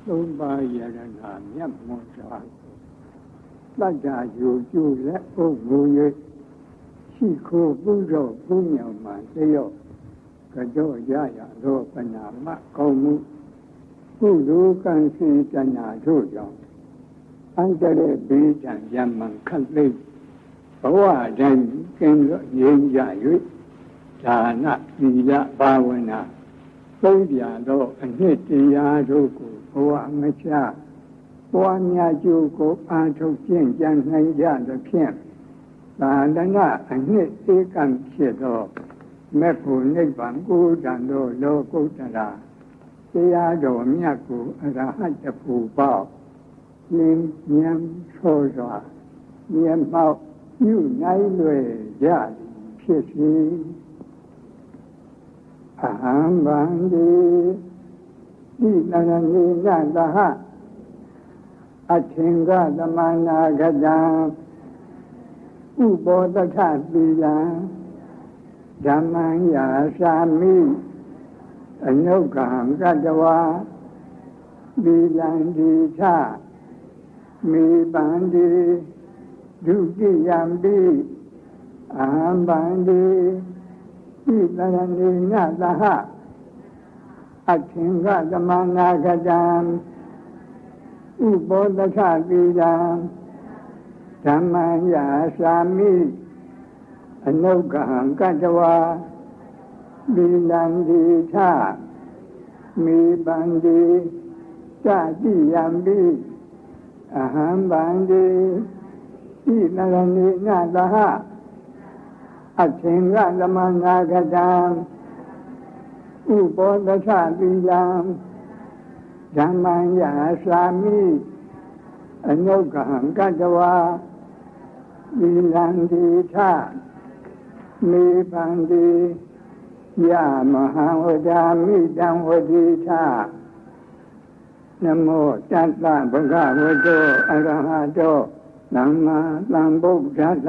သုံးပါးယရနာမြတ်မွန်စွာတတ္တယူကျူလက်ပုဂ္ဂိုလ်၍ရှိခိုးပူဇော်ပူညောင်မှတယောကကြောရရသောပနာမကောင်းမှုကုသိုလ်ကံစီတဏှာတို့ကြောင့်အန္တရာယ်ဘေးဒဏ်ရမှန်ခတ်သိဘဝတိုင်းကင်းလို့ငြိမ်းကြ၍ဒါနသီလဘာဝနာသုံးပြသောအနှစ်တရားတို့ကိုဘဝမချပွားများကျိုးကိုအားထုတ်ကျင့်ကြံနိုင်ကြသဖြင့်သာသနာအနှစ်ဧကံဖြစ်သောမေဖို့နိဗ္ဗာန်ကိုတန်သောလောကုတ္တရာတရားတော်မြတ်ကိုအရဟတဖို့ပေါ့ဉာဏ်ဉာဏ်ဆိုစွာဉာဏ်မောက်ပြုနိုင်လွယ်ကြဖြစ်စေအဟံဗန္တိဤနရဏိနတဟအထင်္ဂသမနာဂတံဥပောတထသီလံဓမ္မံယာသာမိအနုက္ခံကတဝါသီလံဒီထမေပန္တိဒုတိယံပိအဟံဗန္တိဤတရဏိနသဟအထင်္ဂသမနာဂတံဥပောတထသီလံဓမ္မံယာသာမိအနုက္ခံကတဝါသီလံဒီထမေပန္တိတတိယံပိအဟံဗန္တိဤတရဏိနသဟအထင်္ဂသမနာဂတံဥပောတထသီလံဓမ္မံယာသာမိအနုက္ခံကတဝါသီလံဒီထမေပန္တိယမဟံဝဒာမိတံဝတိထနမောတတ္တဗုဒ္ဓဝတ္တောအရဟတောသမ္မာသမ္ဗုဒ္ဓတ္တ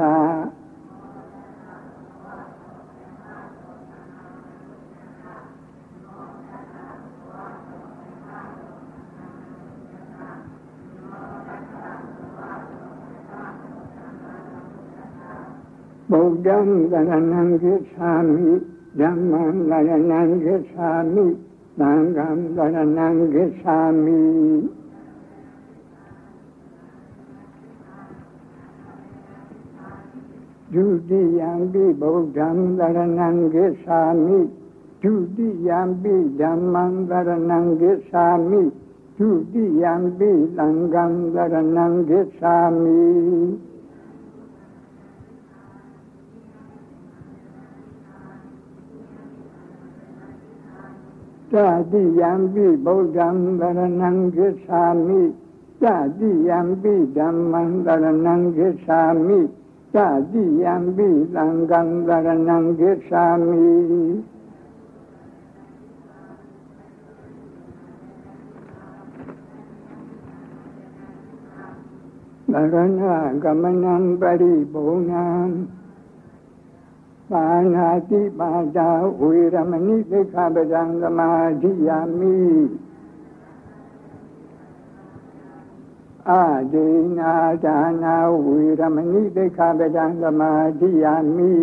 ဗုဒ္ဓံသရဏံဂစ္ဆာမိဓမ္မံသရဏံဂစ္ဆာမိသံဃံသရဏံဂစ္ဆာမိဒုတိယံပိဗုဒ္ဓံသရဏံဂစ္ဆာမိဒုတိယံပိဓမ္မံသရဏံဂစ္ဆာမိဒုတိယံပိသံဃံသရဏံဂစ္ဆာမိတတိယံပိဗုဒ္ဓံသရဏံဂစ္ဆာမိတတိယံပိဓမ္မံသရဏံဂစ္ဆာမိတတိယံပိသံဃံသရဏံဂစ္ဆာမိသရဏဂမနံပရိဘုံနံပါဏာတိပါဒဝေရမဏိသိက္ခာပဒံသမာဓိယာမိအာဒေနာဒါနာဝေရမဏိသိက္ခာပဒံသမာဓိယာမိ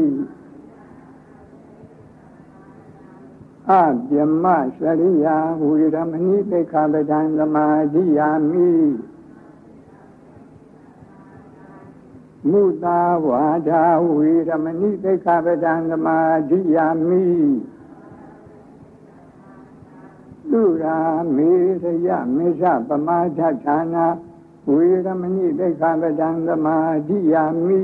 အပြမစရိယာဝေရမဏိသိက္ခာပဒံသမာဓိယာမိမုသာဝါဒဝေရမဏိသိက္ခာပဒံသမာဓိယာမိသုရာမေရယမေသပမာဒဌာနာဝေရမဏိသိက္ခာပဒံသမာဓိယာမိ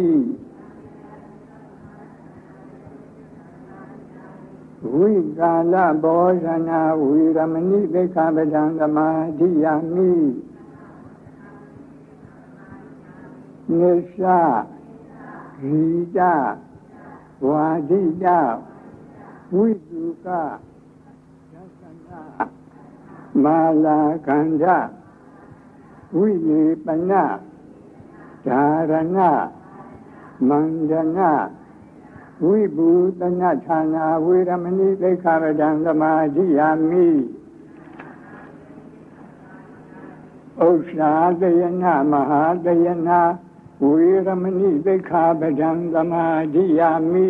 ဝိကာလဘောဇနာဝေရမဏိသိက္ခာပဒံသမာဓိယာမိနိစ္စဂီတဝါဒိတဝိတုကသသနာမာလာကန္ဓဝိလေပနဓာရဏမန္ဒနာဝိဘူတနာဌာနာဝေရမဏိသိက္ခာပဒံသမာဓိယာမိဥစ္စာတယနာမဟာတယနာဝေရမဏိသိက္ခာပဒံသမာဓိယာမိ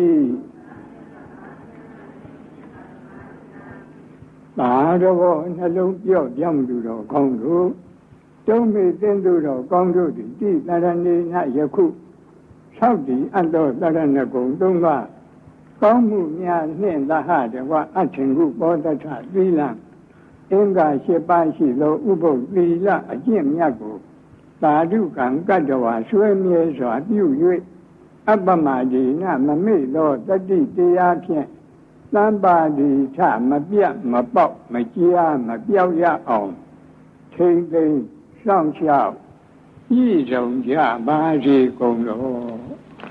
ဘာတော်နှလုံးပြော့ပြောင်းသူတော်ကောင်းတို့တုံးမေသင်သူတော်ကောင်းတို့သည်တိတရဏေနယခုသောက်တည်အတ္တောတရဏဂုံသုံးပါးကောင်းမှုများနှင့်သဟတဝအထင်ကုပောတထသီလအင်္ဂါ၈ပါးရှိသောဥပုသ်သီလအကျင့်မြတ်ကိုသာဓုကံကတ္တဝါဆွေမြဲစွာပြု၍အပ္ပမဒေနမမေ့သောတတိတရားဖြင့်သံပါတိထမပြတ်မပေါက်မကြားမပြောက်ရအောင်ထိမ့်သိမ်းစောင့်ရှောက်ဤဆုံးကြပါစေကုန်တော်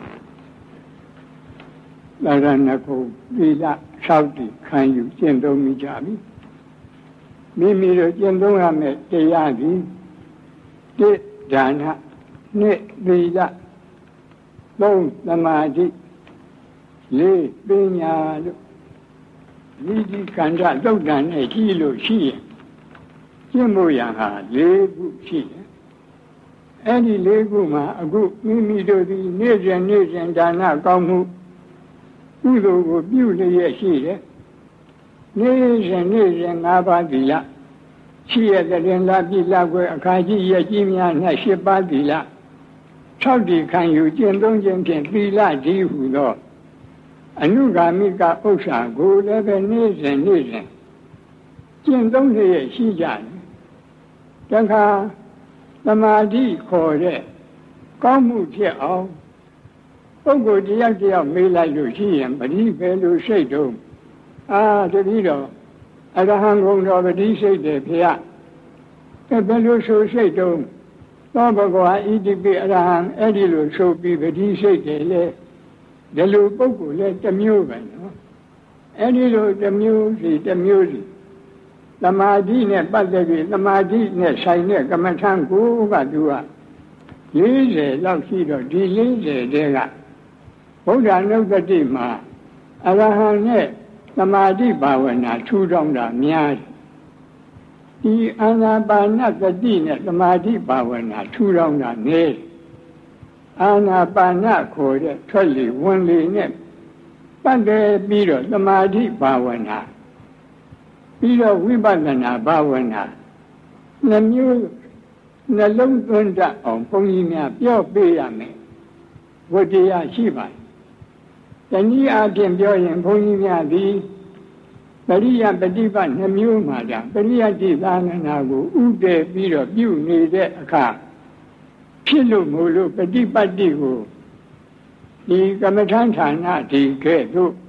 လာရဏကုသီလသောက်တည်ခံယူကျင့်သုံးမိကြပြီမိမိတို့ကျင့်သုံးရမယ့်တရားသည်တိဒါနနှစ်သီလသုံးသမာဓိလေးပညာလို့ဤဒီကံကြသုတ်တန်နဲ့ကြီးလို့ရှိရင်ကျင့်ဖို့ရဟာ၄ခုရှိတယ်အဲ့ဒီ၄ခုမှာအခုမိမိတို့သည်နေ့စဉ်ဒါနကောင်းမှုကုသိုလ်ကိုပြုလျက်ရှိတယ်နေ့စဉ်၅ပါးသီလရှိရတဲ့လာပြလာွယ်အခါကြီးရကြီးများ၌၈ပါးသီလ၆ဒီခံယူကျင့်သုံးခြင်းဖြင့်သီလဒီဟုသောအနုဂါမိကဥစ္စာကိုလည်းပဲနေ့စဉ်ကျင့်သုံးလျက်ရှိကြတယ်တခါသမာဓိခေါ်တဲ့ကောင်းမှုဖြစ်အောင်ပုဂ္ဂိုလ်တယောက်မေးလိုက်လို့ရှိရင်ပရိပဲလို့စိတ်တော့တတိတော်အရဟံဂုဏ်တော်ပရိစိတ်တယ်ဖေရဘယ်လိုဆိုစိတ်တော့သောဘဂဝါဣတိပိအရဟံအဲ့ဒီလိုဆိုပြီးပရိစိတ်တယ်လေဒီလိုပုဂ္ဂိုလ်လဲတစ်မျိုးပဲနော်အဲ့ဒီလိုတစ်မျိုးစီသမာဓိနဲ့ပတ်သက်ပြီးသမာဓိနဲ့ဆိုင်တဲ့ကမ္မထံကိုကသူက40လောက်ရှိတော့ဒီ40တဲကဗုဒ္ဓနုတ္တိမှာအရဟံနဲ့သမာဓိဘာဝနာထူထောင်တာများတယ်ဒီအာနာပါနသတိနဲ့သမာဓိဘာဝနာထူထောင်တာနည်းအာနာပါနခေါ်တဲ့ထွက်လေဝင်လေနဲ့ပတ်သက်ပြီးတော့သမာဓိဘာဝနာပြီးတော့ဝိပဿနာဘာဝနာနှမျိုးနှလုံးသွင်းတတ်အောင်ဘုန်းကြီးများပြောပေးရမယ်ဝတ္တရားရှိပါတယ်တနည်းအားဖြင့်ပြောရင်ဘုန်းကြီးများသည်ပရိယပฏิပတ်နှမျိုးမှာဒါပရိယတိသာနနာကိုဥတည်ပြီးတော့ပြုနေတဲ့အခါဖြစ်လို့မို့လို့ပฏิပတ်တိကိုဒီကမ္မထဌာနဒီကဲ့သို့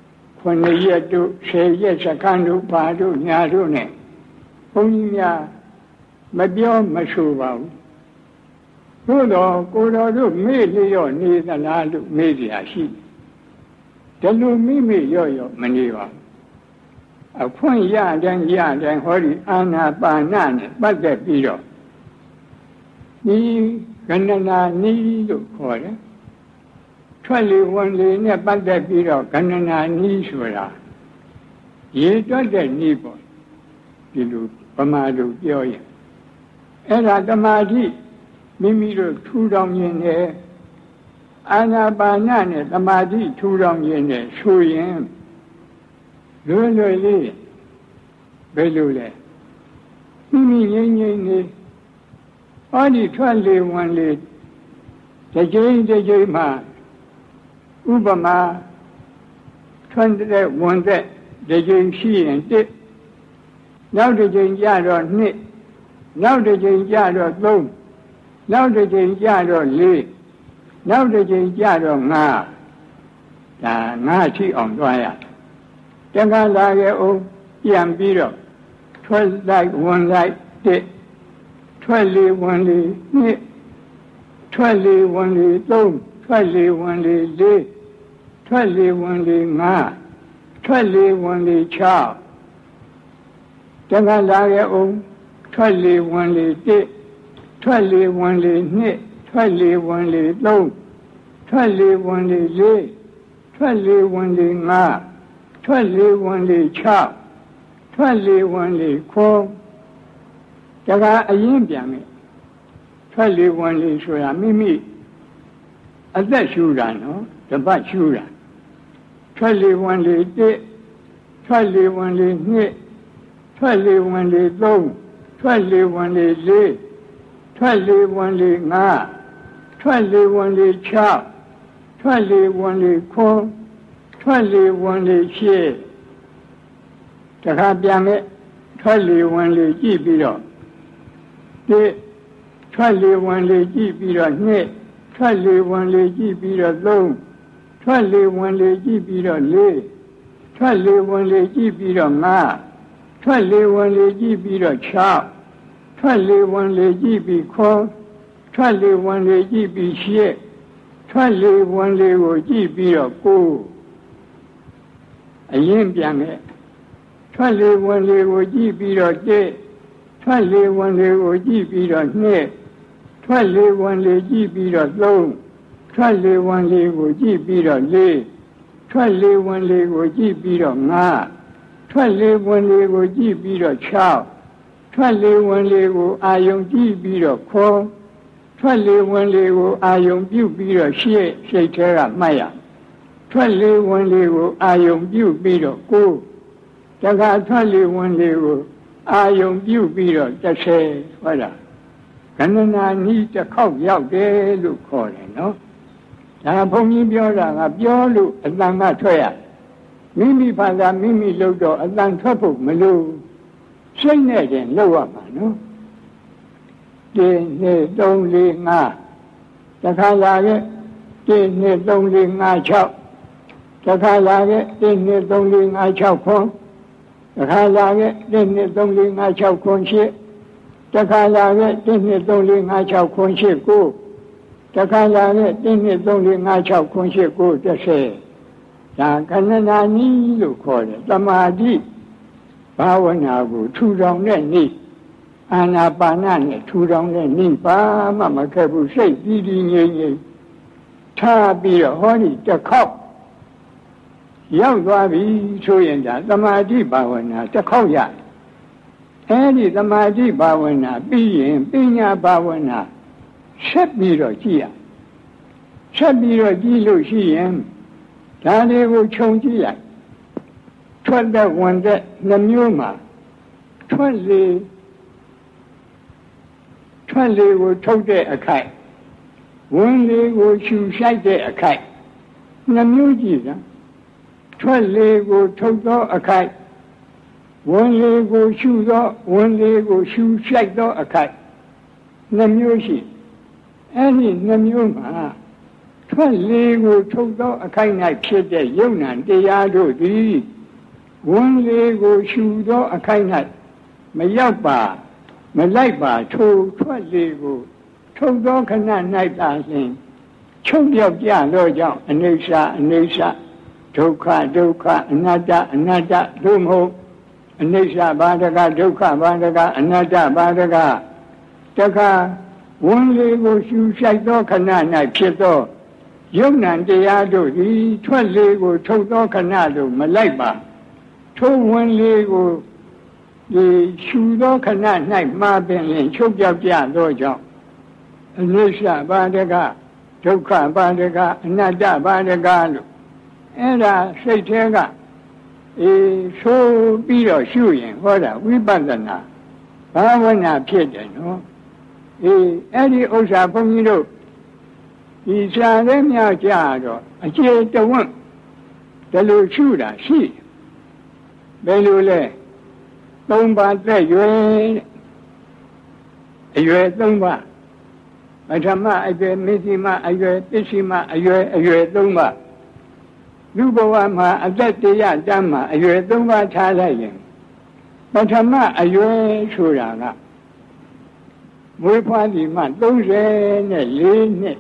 9ရက်တို့10ရက်စခန်းတို့ဘာတို့ညာတို့နဲ့ဘုန်းကြီးများမပြောမဆိုပါဘူးသို့တော့ကိုတော်တို့မေ့လျော့နေသလားလို့မေးကြရှိတယ်ဒီလိုမိလျော့မနေပါဘူးအခွင့်ရတိုင်းဟောဒီအာနာပါနနဲ့ပတ်သက်ပြီးတော့ဒီကဏ္ဍနာနီးလို့ခေါ်တယ်ထွက်လေဝင်လေနဲ့ပတ်သက်ပြီးတော့ကဏ္ဍနာနီးဆိုတာရေတွက်တဲ့နီးပေါ့ဒီလိုဗမာလိုပြောရင်အဲ့ဒါသမာဓိမိမိတို့ထူထောင်ခြင်းနဲ့အာနာပါနနဲ့သမာဓိထူထောင်ခြင်းနဲ့ဆိုရင်လွယ်လေးဘယ်လိုလဲမိမိငြိမ့်နေဟောဒီထွက်လေဝင်လေတစ်ချိန်မှာဥပမာထွက်တဲ့ဝင်တဲ့တစ်ချိန်ရှိရင်တစ်နောက်တစ်ချိန်ကြတော့နှစ်နောက်တစ်ချိန်ကြတော့သုံးနောက်တစ်ချိန်ကြတော့လေးနောက်တစ်ချိန်ကြတော့ငါးဒါငါးရှိအောင်သွားရတက္ကလာရဲ့အောင်ပြန်ပြီးတော့ထွက်လိုက်ဝင်လိုက်တစ်ထွက်လေဝင်လေနှစ်ထွက်လေဝင်လေသုံးထွက်လေဝင်လေလေးထွက်လေဝင်လေငါးထွက်လေဝင်လေ6တက္ကလာရဲ့အောင်ထွက်လေဝင်လေတစ်ထွက်လေဝင်လေနှစ်ထွက်လေဝင်လေသုံးထွက်လေဝင်လေလေးထွက်လေဝင်လေငါးထွက်လေဝင်လေ6ထွက်လေဝင်လေ9 ဒါကအရင်ပြန်မယ်ထွက်လေဝင်လေဆိုတာမိမိအသက်ရှူတာနော်တပတ်ရှူတာထွက်လေဝင်လေတစ်ထွက်လေဝင်လေနှစ်ထွက်လေဝင်လေသုံးထွက်လေဝင်လေလေးထွက်လေဝင်လေငါးထွက်လေဝင်လေ၆ထွက်လေဝင်လေခွန်းထွက်လေဝင်လေရှစ်တခါပြန်မဲ့ထွက်လေဝင်လေကြည့်ပြီးတော့တစ်ထွက်လေဝင်လေကြည့်ပြီးတော့နှစ်ထွက်လေဝင်လေကြည့်ပြီးတော့သုံးထွက်လေဝင်လေကြည့်ပြီးတော့လေးထွက်လေဝင်လေကြည့်ပြီးတော့ငါးထွက်လေဝင်လေကြည့်ပြီးတော့၆ထွက်လေဝင်လေကြည့်ပြီးခွန်းထွက်လေဝင်လေကြည့်ပြီးရှစ်ထွက်လေဝင်လေကိုကြည့်ပြီးတော့ကိုးအရင်ပြန်ခဲ့ထွက်လေဝင်လေကိုကြည့်ပြီးတော့တစ်ထွက်လေဝင်လေကိုကြည့်ပြီးတော့နှစ်ထွက်လေဝင်လေကြည့်ပြီးတော့သုံးထွက်လေဝင်လေကိုကြည့်ပြီးတော့လေးထွက်လေဝင်လေကိုကြည့်ပြီးတော့ငါးထွက်လေဝင်လေကိုကြည့်ပြီးတော့၆ထွက်လေဝင်လေကိုအာယုံကြည့်ပြီးတော့ခွန်းထွက်လေဝင်လေကိုအာယုံပြုပြီးတော့ရှစ်စိတ်ထဲကမှတ်ရထွက်လေဝင်လေကိုအာယုံပြုပြီးတော့ကိုးတခါထွက်လေဝင်လေကိုအာယုံပြုပြီးတော့30ဟုတ်လားခဏနာနီးတစ်ခေါက်ရောက်တယ်လို့ခေါ်တယ်နော်ဒါဘုန်းကြီးပြောတာကပြောလို့အတန်ကထွက်ရမိမိဘာသာမိမိလုပ်တော့အတန်ထွက်ဖို့မလိုစိတ်နဲ့တင်လုပ်ရမှာနော်1 2 3 4 5တခါလာခဲ့1 2 3 4 5 6တခါလာခဲ့1 2 3 4 5 6ခွန်းတခါလာခဲ့1 2 3 4 5 6ခွန်းရှစ်တခါလာခဲ့1 2 3 4 5 6ခွန်းရှစ်ကိုတခါလာခဲ့1 2 3 4 5 6ခွန်းရှစ်ကို30ဒါခဏနာနည်းလို့ခေါ်တယ်သမာဓိဘာဝနာကိုထူထောင်တဲ့နေ့အာနာပါနနဲ့ထူထောင်တဲ့နေ့ဘာမှမခက်ဘူးစိတ်တည်တည်ငြိမ်ငြိမ်ထားပြီးတော့ဟောဒီတစ်ခေါက်ရောက်သွားပြီဆိုရင်ဒါသမာဓိဘာဝနာတစ်ခေါက်ရအဲဒီသမာဓိဘာဝနာပြီးရင်ပညာဘာဝနာဆက်ပြီးတော့ကြည့်ရဆက်ပြီးတော့ကြည့်လို့ရှိရင်ဒါလေးကိုခြုံကြည့်လိုက်ထွက်တဲ့ဝင်တဲ့နှမျိုးမှာထွက်လေကိုထုတ်တဲ့အခိုက်ဝင်လေကိုရှူဆိုင်တဲ့အခိုက်နှမျိုးကြည့်စမ်းထွက်လေကိုထုတ်သောအခိုက်ဝင်လေကိုရှူသောဝင်လေကိုရှူဆိုင်သောအခိုက်နှမျိုးရှိအဲ့ဒီနှမျိုးမှာထွက်လေကိုထုတ်သောအခိုက်၌ဖြစ်တဲ့ယုံနာတရားတို့သည်ဝင်လေကိုရှူသောအခိုက်၌မရောက်ပါမလိုက်ပါထိုထွက်လေကိုထုတ်သောခဏ၌သာလျှင်ချုပ်ပြောက်ကြသောကြောင့်အနိစ္စအနိစ္စဒုက္ခဒုက္ခအနတ္တအနတ္တသို့မဟုတ်အနိစ္စဘာတကဒုက္ခဘာတကအနတ္တဘာတကတခါဝင်လေကိုရှူဆိုင်သောခဏ၌ဖြစ်သောယုံနာတရားတို့သည်ထွက်လေကိုထုတ်သောခဏတို့မလိုက်ပါထိုဝင်လေကိုဒီရှူသောခဏ၌မှားပင်လင်ချုပ်ပြောက်ကြသောကြောင့်အနိစ္စဘာတကဒုက္ခဘာတကအနတ္တဘာတကလို့အဲ့ဒါစိတ်ထဲကဆိုပြီးတော့ရှုရင်ဟောတာဝိပဿနာဘာဝနာဖြစ်တယ်နော်အဲ့ဒီဥစ္စာဘုန်းကြီးတို့ဒီစာရဲမြောက်ကြတော့အခြေတဝန့်ဒါလိုရှုတာရှိဘယ်လိုလဲ3ပါးသက်ရွယ်အရွယ်3ပါးပထမအရွယ်မစ္စည်းမအရွယ်ပစ္စည်းမအရွယ်3ပါးလူဘဝမှာအသက်တရားတမ်းမှာအရွယ်3ပါးထားလိုက်ရင်ပထမအရွယ်ဆိုတာကမွေးဖွားဒီမှ34နှစ်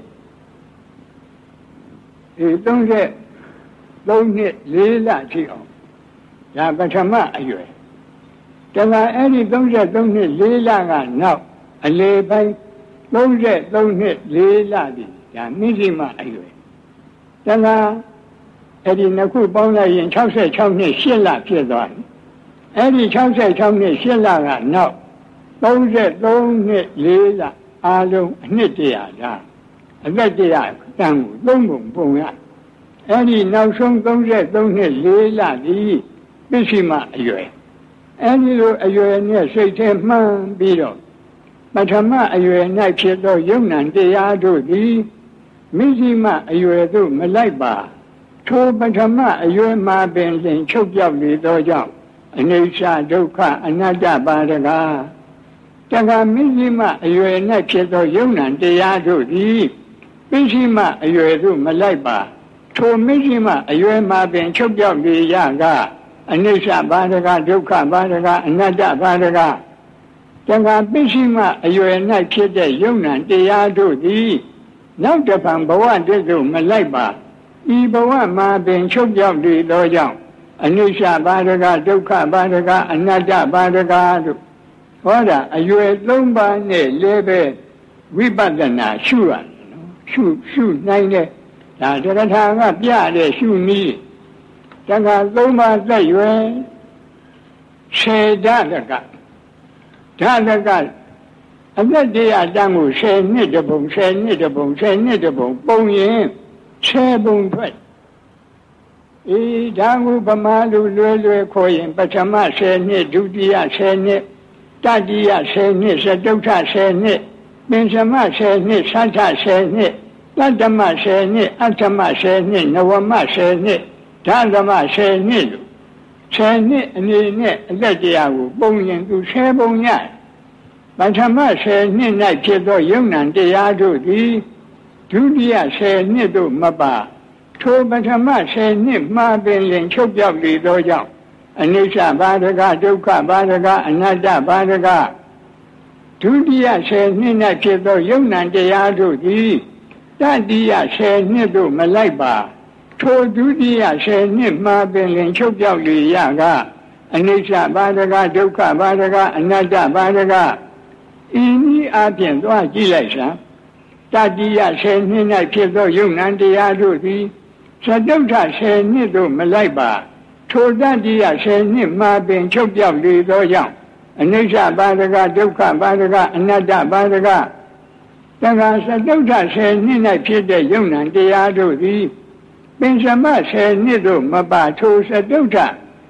33နှစ်4လရှိအောင်ဒါပထမအရွယ်တခါအဲ့ဒီ33နှစ်4လကနောက်အလေပိုင်း33နှစ်4လဒီဒါမိရှိမအရွယ်တခါအဲ့ဒီနှစ်ခုပေါင်းလိုက်ရင်66နှစ်8လဖြစ်သွားတယ်အဲ့ဒီ66နှစ်8လကနောက် 33နှစ်4လအားလုံးအနှစ်တရာဒါအသက်တရာတန်ကိုသုံးပုံပုံရအဲ့ဒီနောက်ဆုံး33နှစ်4လဒီပစ္စည်းမအရွယ်အဲ့ဒီလိုအရွယ်နဲ့စိတ်ထဲမှန်းပြီးတော့ပထမအရွယ်၌ဖြစ်သောယုံနံတရားတို့သည်မစ္စည်းမအရွယ်သို့မလိုက်ပါထိုပထမအရွယ်မှာပင်လင်ချုပ်ပြောက်လေသောကြောင့်အနိစ္စဒုက္ခအနတ္တပါဒကာတခါမစ္စည်းမအရွယ်၌ဖြစ်သောယုံနံတရားတို့သည်ပစ္စည်းမအရွယ်သို့မလိုက်ပါထိုမစ္စည်းမအရွယ်မှာပင်ချုပ်ပြောက်လေရကအနိစ္စပါဒကာဒုက္ခပါဒကာအနတ္တပါဒကာတခါပစ္စည်းမအရွယ်၌ဖြစ်တဲ့ယုံနံတရားတို့သည်နောက်တစ်ဖန်ဘဝတည်းသို့မလိုက်ပါဤဘဝမှာပင်ချုပ်ပြောက်လေသောကြောင့်အနိစ္စပါဒကဒုက္ခပါဒကအနတ္တပါဒကတို့ဟောတာအရွယ်3ပါးနဲ့လည်းပဲဝိပဿနာရှုရတယ်နော်ရှုနိုင်တဲ့ဒါတရားထာကပြတဲ့ရှုနည်းတခါ3ပါးသက်ရွယ်ခေဓာတကအသက်တရားတန်းကို10နှစ်တပုံ10နှစ်တပုံ10နှစ်တပုံပုံရင်10ပုံထွက်ဒါကိုဗမာလူလွယ်ခေါ်ရင်ပထမ10နှစ်ဒုတိယ10နှစ်တတိယ10နှစ်စတုတ္ထ10နှစ်ပင်စမ10နှစ်သတ္ထ10နှစ်တတ္တမ10နှစ်အဋ္ဌမ10နှစ်နဝမ10နှစ်ဓမ္မ10နှစ်လို့10နှစ်အနေနဲ့အသက်တရားကိုပုံရင်သူ10ပုံရပထမ10နှစ်၌ဖြစ်သောယုံနံတရားတို့သည်ဒုတိယ10နှစ်တို့မပါထိုပထမ10နှစ်မှာပင်လင်ချုပ်ပြောက်လေသောကြောင့်အနိစ္စပါဒကဒုက္ခပါဒကအနတ္တပါဒကဒုတိယ10နှစ်၌ဖြစ်သောယုံနံတရားတို့သည်တတိယ10နှစ်တို့မလိုက်ပါထိုဒုတိယ10နှစ်မှာပင်လင်ချုပ်ပြောက်လေရကအနိစ္စပါဒကဒုက္ခပါဒကအနတ္တပါဒကဤနည်းအပြင်သွားကြည့်လိုက်စမ်းတတိယ10နှစ်၌ဖြစ်သောယုံနံတရားတို့သည်သတုဋ္ဌ10နှစ်တို့မလိုက်ပါထိုတတိယ10နှစ်မှာပင်ချုပ်ပြောက်လေသောကြောင့်အနိစ္စပါဒကဒုက္ခပါဒကအနတ္တပါဒကတခါသတုဋ္ဌ10နှစ်၌ဖြစ်တဲ့ယုံနံတရားတို့သည်ပင်စမ10နှစ်တို့မပါထိုသတုဋ္ဌ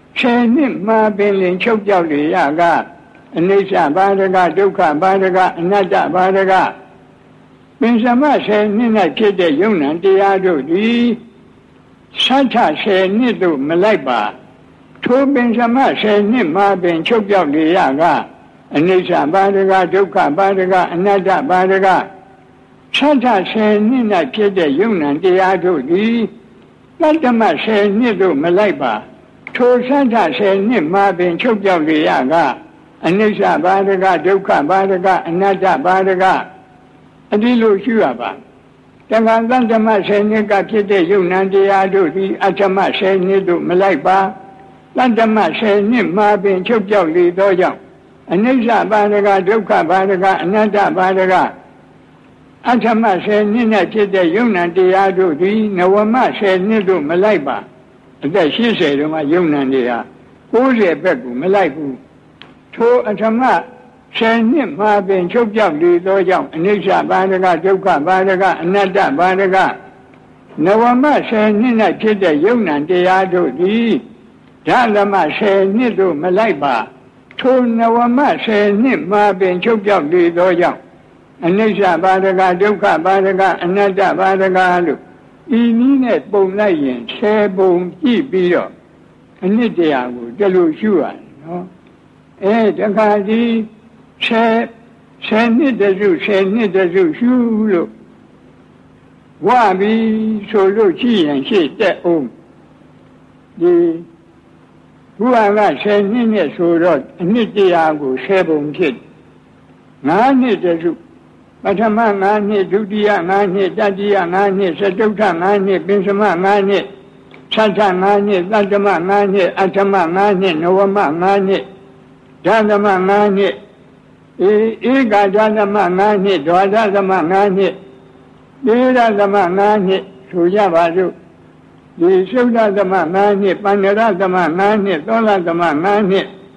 10နှစ်မှာပင်လင်ချုပ်ပြောက်လေရကအနိစ္စပါဒကဒုက္ခပါဒကအနတ္တပါဒကပင်စမ10နှစ်၌ဖြစ်တဲ့ယုံနံတရားတို့သည်သတ္ထ10နှစ်တို့မလိုက်ပါထိုပင်စမ10နှစ်မှာပင်ချုပ်ပြောက်လေရကအနိစ္စပါဒကဒုက္ခပါဒကအနတ္တပါဒကသတ္ထ10နှစ်၌ဖြစ်တဲ့ယုံနံတရားတို့သည်တတ္တမ10နှစ်တို့မလိုက်ပါထိုသတ္ထ10နှစ်မှာပင်ချုပ်ပြောက်လေရကအနိစ္စပါဒကဒုက္ခပါဒကအနတ္တပါဒကအဒီလိုရှိရပါတခါတတ္တမ10နှစ်ကဖြစ်တဲ့ယုံနံတရားတို့သည်အဋ္ဌမ10နှစ်တို့မလိုက်ပါတတ္တမ10နှစ်မှာပင်ချုပ်ပြောက်လေသောကြောင့်အနိစ္စပါဒကဒုက္ခပါဒကအနတ္တပါဒကအဋ္ဌမ10နှစ်နဲ့ဖြစ်တဲ့ယုံနံတရားတို့သည်နဝမ10နှစ်တို့မလိုက်ပါအသက်80တုန်းကယုံနံတရား90ဘက်ကိုမလိုက်ဘူးထိုအဋ္ဌမ10နှစ်မှာပင်ချုပ်ပြောက်လေသောကြောင့်အနိစ္စပါဒကဒုက္ခပါဒကအနတ္တပါဒကနဝမ10နှစ်၌ဖြစ်တဲ့ယုံနံတရားတို့သည်ဓမ္မ10နှစ်တို့မလိုက်ပါထိုနဝမ10နှစ်မှာပင်ချုပ်ပြောက်လေသောကြောင့်အနိစ္စပါဒကဒုက္ခပါဒကအနတ္တပါဒကလို့ဤနည်းနဲ့ပုံလိုက်ရင်10ပုံကြည့်ပြီးတော့အနှစ်တရားကိုတလူရှုရတယ်နော်တခါဒီ10နှစ်တစု10နှစ်တစုရှုလို့ဝါပြီးဆိုလို့ရှိရင်ရှေ့တက်အောင်ဒီဘုရားက10နှစ်နဲ့ဆိုတော့အနှစ်တရားကို10ပုံဖြစ်9နှစ်တစုပထမ9နှစ်ဒုတိယ9နှစ်တတိယ9နှစ်သတုဋ္ဌ9နှစ်ပင်စမ9နှစ်သတ္ထ9နှစ်တတ္တမ9နှစ်အဋ္ဌမ9နှစ်နဝမ9နှစ်ဓမ္မ9နှစ်ဧကဓမ္မ9နှစ်ဒွါဒသမ9နှစ်သေရသမ9နှစ်ဆိုကြပါစို့ဒီသုဒ္ဓသမ9နှစ်ပန္နရသမ9နှစ်သောလသမ9နှစ်သ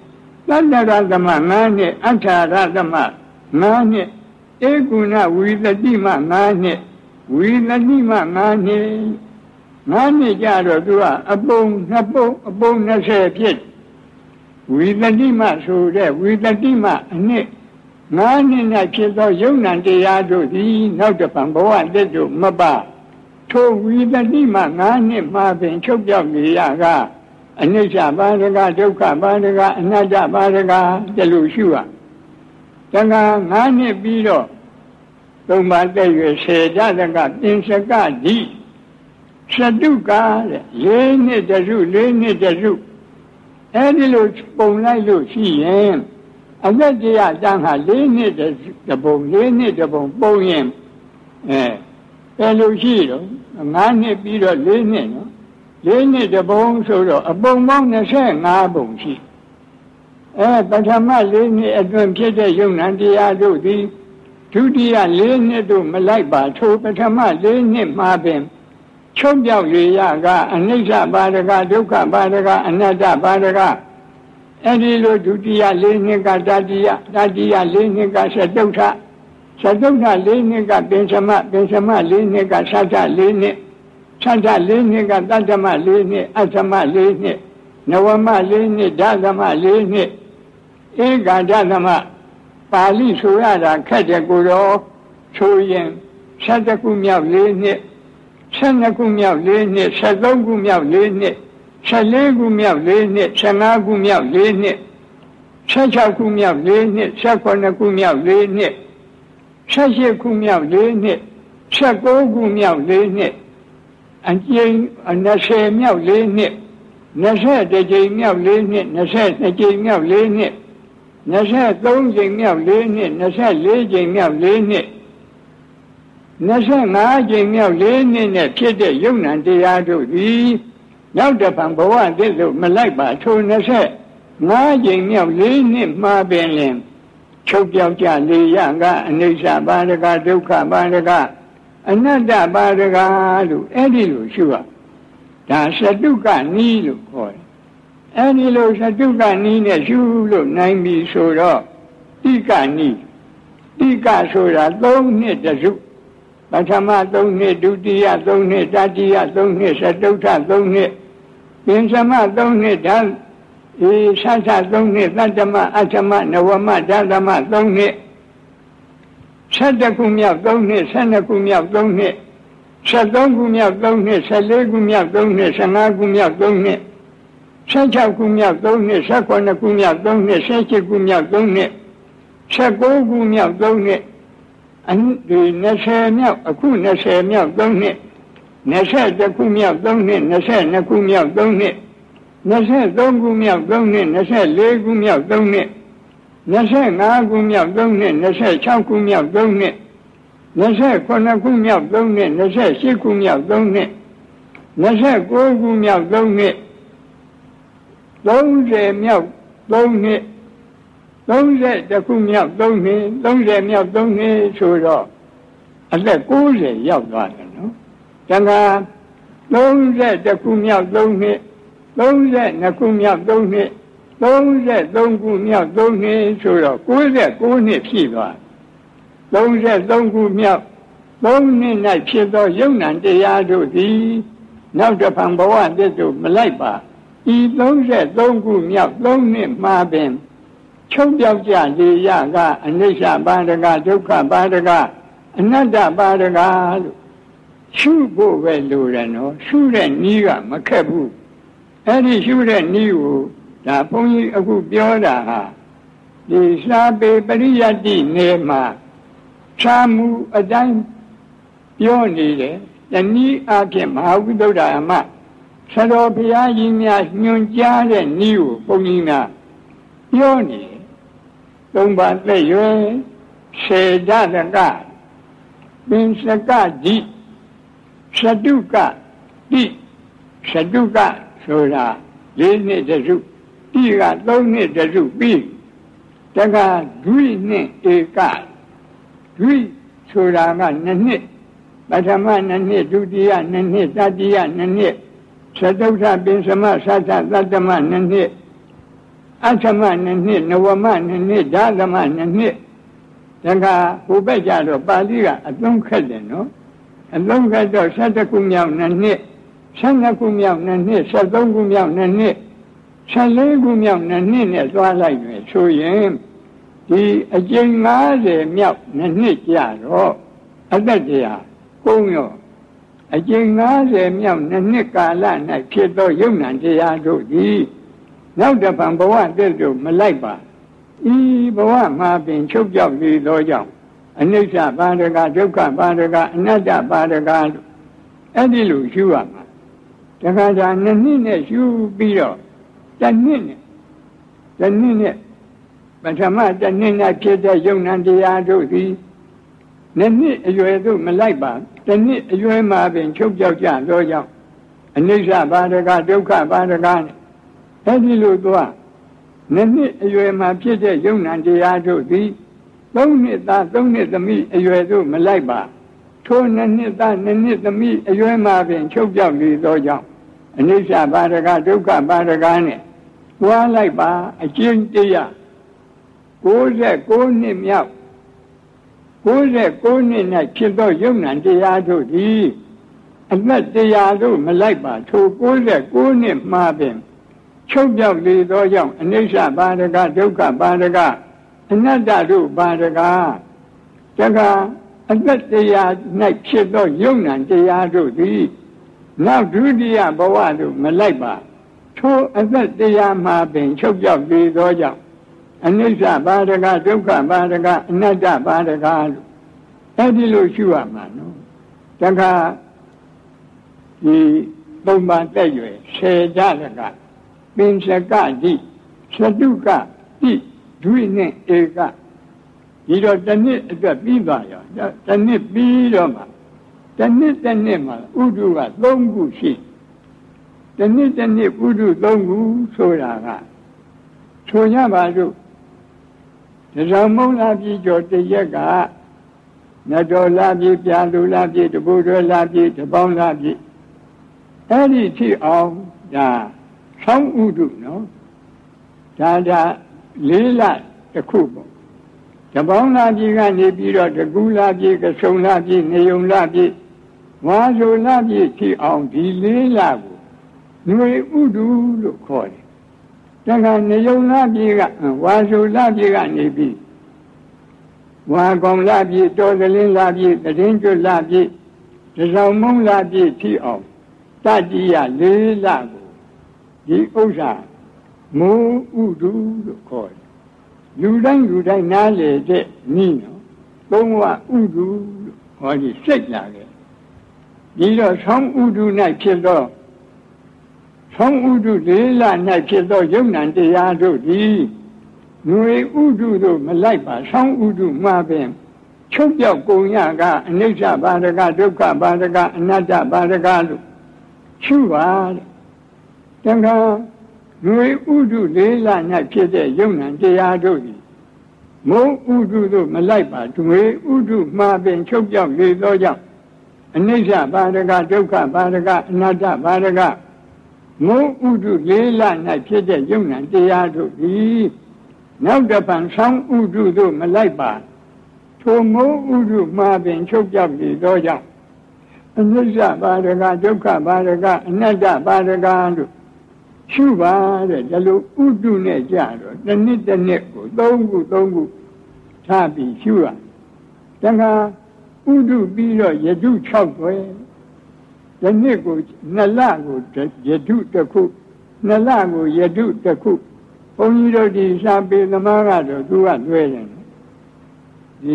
တ္တရသမ9နှစ်အဋ္ဌာရသမ9နှစ်ဧကုဏဝိသတိမ9နှစ်ဝိသတိမ9နှစ်9နှစ်ကြတော့သူကအပုံ2ပုံအပုံ20ဖြစ်ဝိသတိမဆိုတဲ့ဝိသတိမအနှစ်9နှစ်၌ဖြစ်သောယုံနံတရားတို့သည်နောက်တစ်ဖန်ဘဝတည်းတို့မပထိုဝိသတိမ9နှစ်မှပင်ချုပ်ပြောက်နေရကအနိစ္စပါဒကဒုက္ခပါဒကအနတ္တပါဒကတလူရှုရတဏှာ9နှစ်ပြီးတော့သုံးပါးတည့်ရွယ်10ဓာတကပင်စကတိသတုကတဲ့4နှစ်တစု4နှစ်တစုအဲဒီလိုပုံလိုက်လို့ရှိရင်အသက်တရားတန်းဟာ4နှစ်တပုံ4နှစ်တပုံပုံရင်ဘယ်လိုရှိတော့9နှစ်ပြီးတော့4နှစ်နော်4နှစ်တပုံဆိုတော့အပုံပေါင်း25ပုံရှိပထမ4နှစ်အတွင်းဖြစ်တဲ့ယုံနံတရားတို့သည်ဒုတိယ4နှစ်တို့မလိုက်ပါထိုပထမ4နှစ်မှာပင်ချုပ်ပြောက်ရကအနိစ္စပါဒကဒုက္ခပါဒကအနတ္တပါဒကအဲဒီလိုဒုတိယ4နှစ်ကတတိယ4နှစ်ကသတုဋ္ဌ4နှစ်ကပင်စမ4နှစ်ကသတ္တ4နှစ်သတ္တ4နှစ်ကတတ္တမ4နှစ်အသမ 4နှစ်နဝမ4နှစ်ဓသမ4နှစ်ဧကဓသမပါဠိဆိုရတာခက်တဲ့ကိုတော့ဆိုရင်7ခုမြောက်4နှစ်12ခုမြောက်4နှစ်13ခုမြောက်4နှစ်14ခုမြောက်4နှစ်15ခုမြောက်4နှစ်16ခုမြောက်4နှစ်18ခုမြောက်4နှစ်18ခုမြောက်4နှစ်19ခုမြောက်4နှစ်အကျဉ်း20မြောက်4နှစ်20ကြိမ်မြောက်4နှစ်22ကြိမ်မြောက်4နှစ်23ကြိမ်မြောက်4နှစ်24ကြိမ်မြောက်4နှစ်25ကြိမ်မြောက်4နှစ်နဲ့ဖြစ်တဲ့ယုံနံတရားတို့သည်နောက်တစ်ဖန်ဘဝတည်းသို့မလိုက်ပါထို25ကြိမ်မြောက်4နှစ်မှာပင်လင်ချုပ်ပြောက်ကြလေရကအနိစ္စပါဒကဒုက္ခပါဒကအနတ္တပါဒကလို့အဲ့ဒီလိုရှုရဒါသတုကနီးလို့ခေါ်တယ်အဲ့ဒီလိုသတုကနီးနဲ့ရှုလို့နိုင်ပြီဆိုတော့တိကနီးတိကဆိုတာ3နှစ်တစုပထမ3နှစ်ဒုတိယ3နှစ်တတိယ3နှစ်သတုဋ္ဌ3နှစ်ပင်စမ3နှစ်ဓာသ3နှစ်သတ္တမအဋ္ဌမနဝမဓသမ3နှစ်7ခုမြောက်3နှစ်12ခုမြောက်3နှစ်73ခုမြောက်3နှစ်14ခုမြောက်3နှစ်15ခုမြောက်3နှစ်16ခုမြောက်3နှစ်18ခုမြောက်3နှစ်17ခုမြောက်3နှစ်19ခုမြောက်3နှစ်ဒီ20မြောက်အခု20မြောက်3နှစ်21ခုမြောက်3နှစ်22ခုမြောက်3နှစ်23ခုမြောက်3နှစ်24ခုမြောက်3နှစ်25ခုမြောက်3နှစ်26ခုမြောက်3နှစ်29ခုမြောက်3နှစ်28ခုမြောက်3နှစ်29ခုမြောက်3နှစ်30မြောက်3နှစ်30ခုမြောက်3နှစ်30မြောက်3နှစ်ဆိုတော့အသက်90ရောက်သွားတယ်နော်တခါ30ခုမြောက်3နှစ်32ခုမြောက်3နှစ်33ခုမြောက်3နှစ်ဆိုတော့69နှစ်ပြည့်သွား33ခုမြောက်3နှစ်၌ဖြစ်သောယုံနံတရားတို့သည်နောက်တစ်ဖန်ဘဝတည်းသို့မလိုက်ပါဤ33ခုမြောက်3နှစ်မှာပင်ချုပ်ပြောက်ကြလေရကအနိစ္စပါဒကဒုက္ခပါဒကအနတ္တပါဒကလို့ရှုဖို့ပဲလိုတယ်နော်ရှုတဲ့နည်းကမခက်ဘူးအဲ့ဒီရှုတဲ့နည်းကိုဒါဘုန်းကြီးအခုပြောတာဟာဒီစာပေပရိယတ္တိနယ်မှာခြားမှုအတိုင်းပြောနေတယ်တနည်းအားဖြင့်မဟာဝိသုဒ္ဓအမဆရာတော်ဘုရားကြီးများညွှန်ကြားတဲ့နည်းကိုဘုန်းကြီးများပြောနေတယ်သုံးပါးသက်ရွယ်စေတသကပင်စကတိသတုကတိသတုကဆိုတာ4နှစ်တစုတိက3နှစ်တစုပြီးတခါဒွိနှစ်ဧကဒွိဆိုတာက2နှစ်ပထမ2နှစ်ဒုတိယ2နှစ်တတိယ2နှစ်သတုဋ္ဌပင်စမသတ္တသတ္တမ2နှစ်အထမနှစ်နဝမနှစ်ဓသမနှစ်ဒါကဟိုဘက်ကြတော့ပါဠိကအသုံးခက်တယ်နော်အသုံးခက်တော့12ခုမြောက်နှစ်12ခုမြောက်နှစ်13ခုမြောက်နှစ်14ခုမြောက်နှစ်နဲ့သွားလိုက်မယ်ဆိုရင်ဒီအကျဉ်း90မြောက်နှစ်ကြတော့အသက်တရားကုန်းရောအကျဉ်း90မြောက်နှစ်ကာလ၌ဖြစ်သောယုံ nant တရားတို့သည်နောက်တစ်ဖန်ဘဝတည်းတို့မလိုက်ပါဤဘဝမှာပင်ချုပ်ပြောက်နေသောကြောင့်အနိစ္စပါဒကဒုက္ခပါဒကအနတ္တပါဒကလို့အဲ့ဒီလိုရှုရမှာတခါတည်းနှစ်နဲ့ရှုပြီးတော့တစ်နှစ်နဲ့ပထမတစ်နှစ်နဲ့ဖြစ်တဲ့ယုံ nant တရားတို့သည်နှစ်အရွယ်သို့မလိုက်ပါတစ်နှစ်အရွယ်မှာပင်ချုပ်ပြောက်ကြသောကြောင့်အနိစ္စပါဒကဒုက္ခပါဒကနဲ့အဲ့ဒီလိုသွားနှစ်အရွယ်မှာဖြစ်တဲ့ယုံ nant တရားတို့သည်3နှစ်သား3နှစ်သမီးအရွယ်သို့မလိုက်ပါထိုနှစ်သားနှစ်သမီးအရွယ်မှာပင်ချုပ်ပြောက်နေသောကြောင့်အနိစ္စပါဒကဒုက္ခပါဒကနဲ့သွားလိုက်ပါအကျဉ်းတရား69နှစ်မြောက်69နှစ်၌ဖြစ်သောယုံ nant တရားတို့သည်အသက်တရားတို့မလိုက်ပါထို69နှစ်မှာပင်ချုပ်ပြောက်လေသောကြောင့်အနိစ္စပါဒကဒုက္ခပါဒကအနတ္တတို့ပါဒကတခါအသက်တရား၌ဖြစ်သောယုံ nant တရားတို့သည်နောက်ဒုတိယဘဝသို့မလိုက်ပါထိုအသက်တရားမှာပင်ချုပ်ပြောက်လေသောကြောင့်အနိစ္စပါဒကဒုက္ခပါဒကအနတ္တပါဒကလို့အဲ့ဒီလိုရှုရမှာနော်တခါဒီသုံးပါးတက်ရွယ်10ကြလကပင်စကတိသတုကတိဒွိနဲ့ဧကဒီတော့တစ်နှစ်အတွက်ပြီးသွားရောတစ်နှစ်ပြီးတော့မှတစ်နှစ်မှာဥဒုက3ခုရှိတစ်နှစ်ဥဒု3ခုဆိုတာကဆိုရပါစို့တရားမုံလာပြီကျော်တရက်ကနတော်လာပြီပြာလူလာပြီတပူတွဲလာပြီတပေါင်းလာပြီအဲ့ဒီထိအောင်ဒါဆောင်းဥဒုနော်ဒါ4လတစ်ခုပေါ့တပေါင်းလာပြီကနေပြီးတော့တကူလာပြီကဆုံလာပြီနေုံလာပြီဝါဆိုလာပြီထိအောင်ဒီ4လကိုຫນွေဥဒုလို့ခေါ်တယ်တခါနေုံလာပြီကဝါဆိုလာပြီကနေပြီးဝါကောင်လာပြီတော်ကလင်းလာပြီတရင်ကျွတ်လာပြီတစောင်းမုံလာပြီထိအောင်တတိယ4လကိုဒီဥစ္စာမိုးဥဒုလို့ခေါ်တယ်လူတိုင်းနားလေတဲ့နိနော်သုံးဝဥဒုလို့ဟောဒီစိတ်လာတယ်ဒီတော့ဆောင်းဥဒု၌ဖြစ်သောဆောင်းဥဒု4လ၌ဖြစ်သောယုံ nant တရားတို့သည်ຫນွေဥဒုတို့မလိုက်ပါဆောင်းဥဒုမှာပင်ချုပ်ပြောက်ကုန်ရကအနိစ္စပါဒကဒုက္ခပါဒကအနတ္တပါဒကလို့ရှုပါတဲ့တခါຫນွေဥဒု4လ၌ဖြစ်တဲ့ယုံ nant တရားတို့သည်မုံဥဒုတို့မလိုက်ပါຫນွေဥဒုမှာပင်ချုပ်ပြောက်လေသောကြောင့်အနိစ္စပါဒကဒုက္ခပါဒကအနတ္တပါဒကမုံဥဒု4လ၌ဖြစ်တဲ့ယုံ nant တရားတို့သည်နောက်တစ်ဖန်ဆောင်းဥဒုတို့မလိုက်ပါထိုမုံဥဒုမှာပင်ချုပ်ပြောက်လေသောကြောင့်အနိစ္စပါဒကဒုက္ခပါဒကအနတ္တပါဒကလို့ရှုပါတဲ့ဒါလိုဥဒုနဲ့ကြတော့တစ်နှစ်ကို3ခုထားပြီးရှုရတခါဥဒုပြီးတော့ယတု6တွဲတစ်နှစ်ကို2လကိုယတုတစ်ခု2လကိုယတုတစ်ခုဘုန်းကြီးတို့ဒီစာပေသမားကတော့သူကလွဲတယ်ဒီ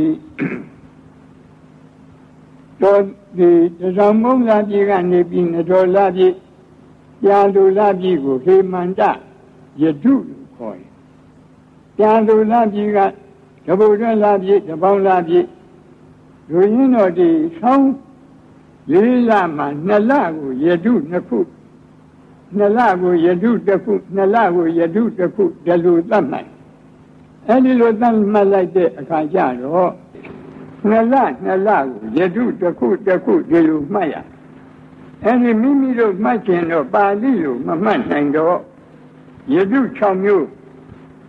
တော့ဒီတရားမုံလာပြည်ကနေပြီးနတော်လာပြည်ပြာလူလာပြည်ကိုဟေမန္တယတုလို့ခေါ်တယ်ပြာလူလာပြည်ကတပုတ်တွဲလာပြည်တပေါင်းလာပြည်လူရင်းတော်ဒီဆောင်း4လမှာ2လကိုယတု2ခု2လကိုယတု1ခု2လကိုယတု1ခုဒီလိုသတ်မှတ်အဲ့ဒီလိုသတ်မှတ်လိုက်တဲ့အခါကျတော့2လကိုယတု1ခုဒီလိုမှတ်ရအဲ့ဒီမိမိတို့မှတ်ခြင်းတော့ပါဠိလိုမမှတ်နိုင်တော့ယတု6မျိုး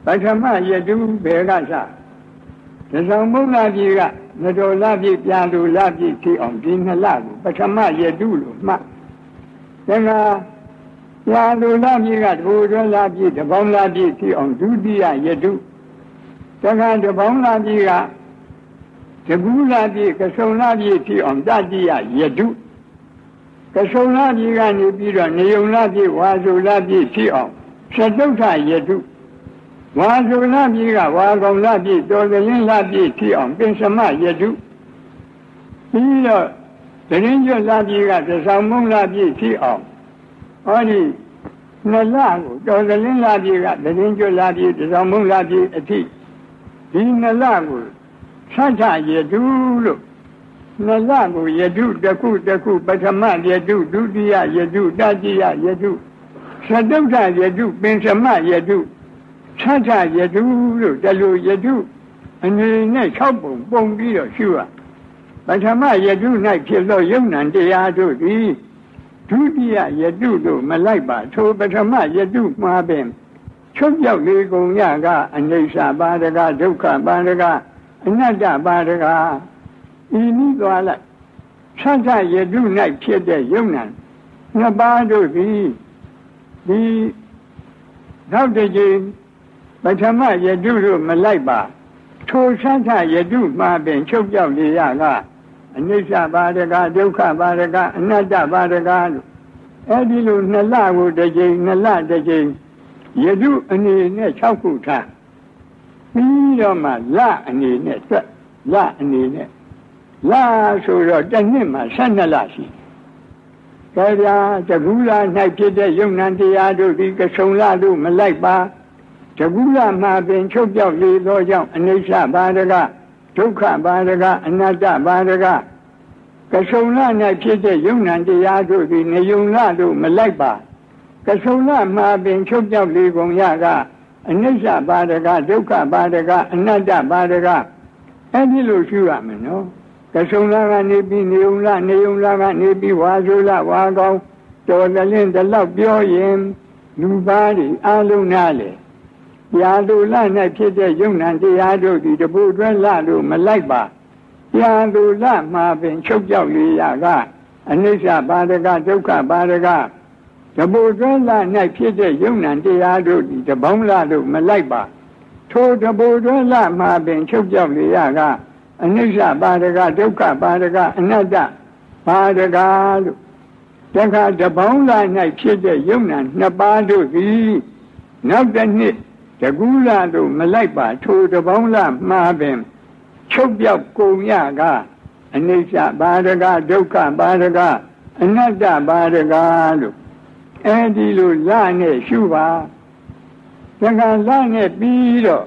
ထမယတုဘေကသတဆောင်မုံလာပြီကနတော်လာပြီပြန်လူလာပြီဖြစ်အောင်ဒီနှစ်လကိုပထမယတုလို့မှတ်ဒါကပြန်လူလာပြီကတဘူတွန်းလာပြီတပေါင်းလာပြီဖြစ်အောင်ဒုတိယယတုဒါကတပေါင်းလာပြီကတကူလာပြီကဆုံလာပြီဖြစ်အောင်တတိယယတုကဆုံလာပြီကနေပြီးတော့နေုံလာပြီဝါဆိုလာပြီဖြစ်အောင်သတုဋ္ဌယတုဝါဆိုလာပြီကဝါကောင်လာပြီတော်ကလင်းလာပြီဖြစ်အောင်ပင်စမယတုပြီးတော့တရင်ကျွလာပြီကသဆောင်မုံလာပြီဖြစ်အောင်ဟောဒီနှစ်လကိုတော်ကလင်းလာပြီကတရင်ကျွလာပြီသဆောင်မုံလာပြီအထိဒီနှစ်လကိုသတ္ထယတုလို့နှစ်လကိုယတုတစ်ခုပထမယတုဒုတိယယတုတတိယယတုသတုဋ္ဌယတုပင်စမယတုသတ္ထယတုလို့တလူယတုအနေနဲ့6ပုံပြီးတော့ရှုရပထမယတု၌ဖြစ်သောယုံနံတရားတို့သည်ဒုတိယယတုတို့မလိုက်ပါထိုပထမယတုမှာပင်ချုပ်ပြောက်လေကုန်ရကအနိစ္စပါဒကဒုက္ခပါဒကအနတ္တပါဒကဤနည်းသွားလိုက်သတ္ထယတု၌ဖြစ်တဲ့ယုံနံနှစ်ပါးတို့သည်ဒီနောက်တစ်ကြိမ်ပထမယတုတို့မလိုက်ပါထိုသတ္ထယတုမှာပင်ချုပ်ပြောက်လေရကအနိစ္စပါဒကဒုက္ခပါဒကအနတ္တပါဒကလို့အဲဒီလိုနှစ်လကိုတစ်ကြိမ်နှစ်လတစ်ကြိမ်ယတုအနေနဲ့6ခုထားပြီးတော့မှလအနေနဲ့တွက်လအနေနဲ့လဆိုတော့တစ်နှစ်မှာ12လရှိတယ်။ဒါကြတကူလာ၌ဖြစ်တဲ့ယုံနံတရားတို့ဒီကဆုံလတို့မလိုက်ပါတကူလာမှာပင်ချုပ်ပြောက်လေသောကြောင့်အနိစ္စပါဒကဒုက္ခပါဒကအနတ္တပါဒကကဆုံလ၌ဖြစ်တဲ့ယုံနံတရားတို့ဒီနေယုံလတို့မလိုက်ပါကဆုံလမှာပင်ချုပ်ပြောက်လေကုန်ရကအနိစ္စပါဒကဒုက္ခပါဒကအနတ္တပါဒကအဲဒီလိုရှုရမယ်နော်ကဆုံလကနေပြီးနေုံလကနေပြီးဝါဆိုလဝါကောင်းတော်တလင်းတလောက်ပြောရင်လူသားတွေအလုံးနာလေပြာလူလ၌ဖြစ်တဲ့ယုံနံတရားတို့ဒီတပူတွဲလတို့မလိုက်ပါပြာလူလမှာပင်ချုပ်ပြောက်လေရကအနိစ္စပါဒကဒုက္ခပါဒကတပူတွဲလ၌ဖြစ်တဲ့ယုံနံတရားတို့ဒီတပေါင်းလတို့မလိုက်ပါထိုတပူတွဲလမှာပင်ချုပ်ပြောက်လေရကအနိစ္စပါဒကဒုက္ခပါဒကအနတ္တပါဒကလို့တခါတပေါင်းလာ၌ဖြစ်တဲ့ယုံနံနှစ်ပါးတို့သည်နောက်တစ်နှစ်တကူလာတို့မလိုက်ပါထိုတပေါင်းလာမှာပင်ချုပ်ပြောက်ကုန်ရကအနိစ္စပါဒကဒုက္ခပါဒကအနတ္တပါဒကလို့အဲဒီလိုလာနဲ့ရှုပါတခါလာနဲ့ပြီးတော့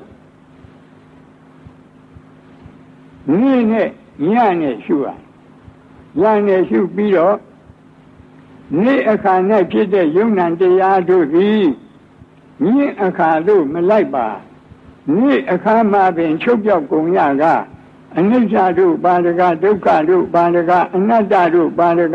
နေ့နဲ့ညနဲ့ရှုရညနဲ့ရှုပြီးတော့နေ့အခါနဲ့ဖြစ်တဲ့ယုံနံတရားတို့သည်ညအခါတို့မလိုက်ပါနေ့အခါမှာပင်ချုပ်ပြောက်ကုန်ရကအနိစ္စတို့ပါဒကဒုက္ခတို့ပါဒကအနတ္တတို့ပါဒက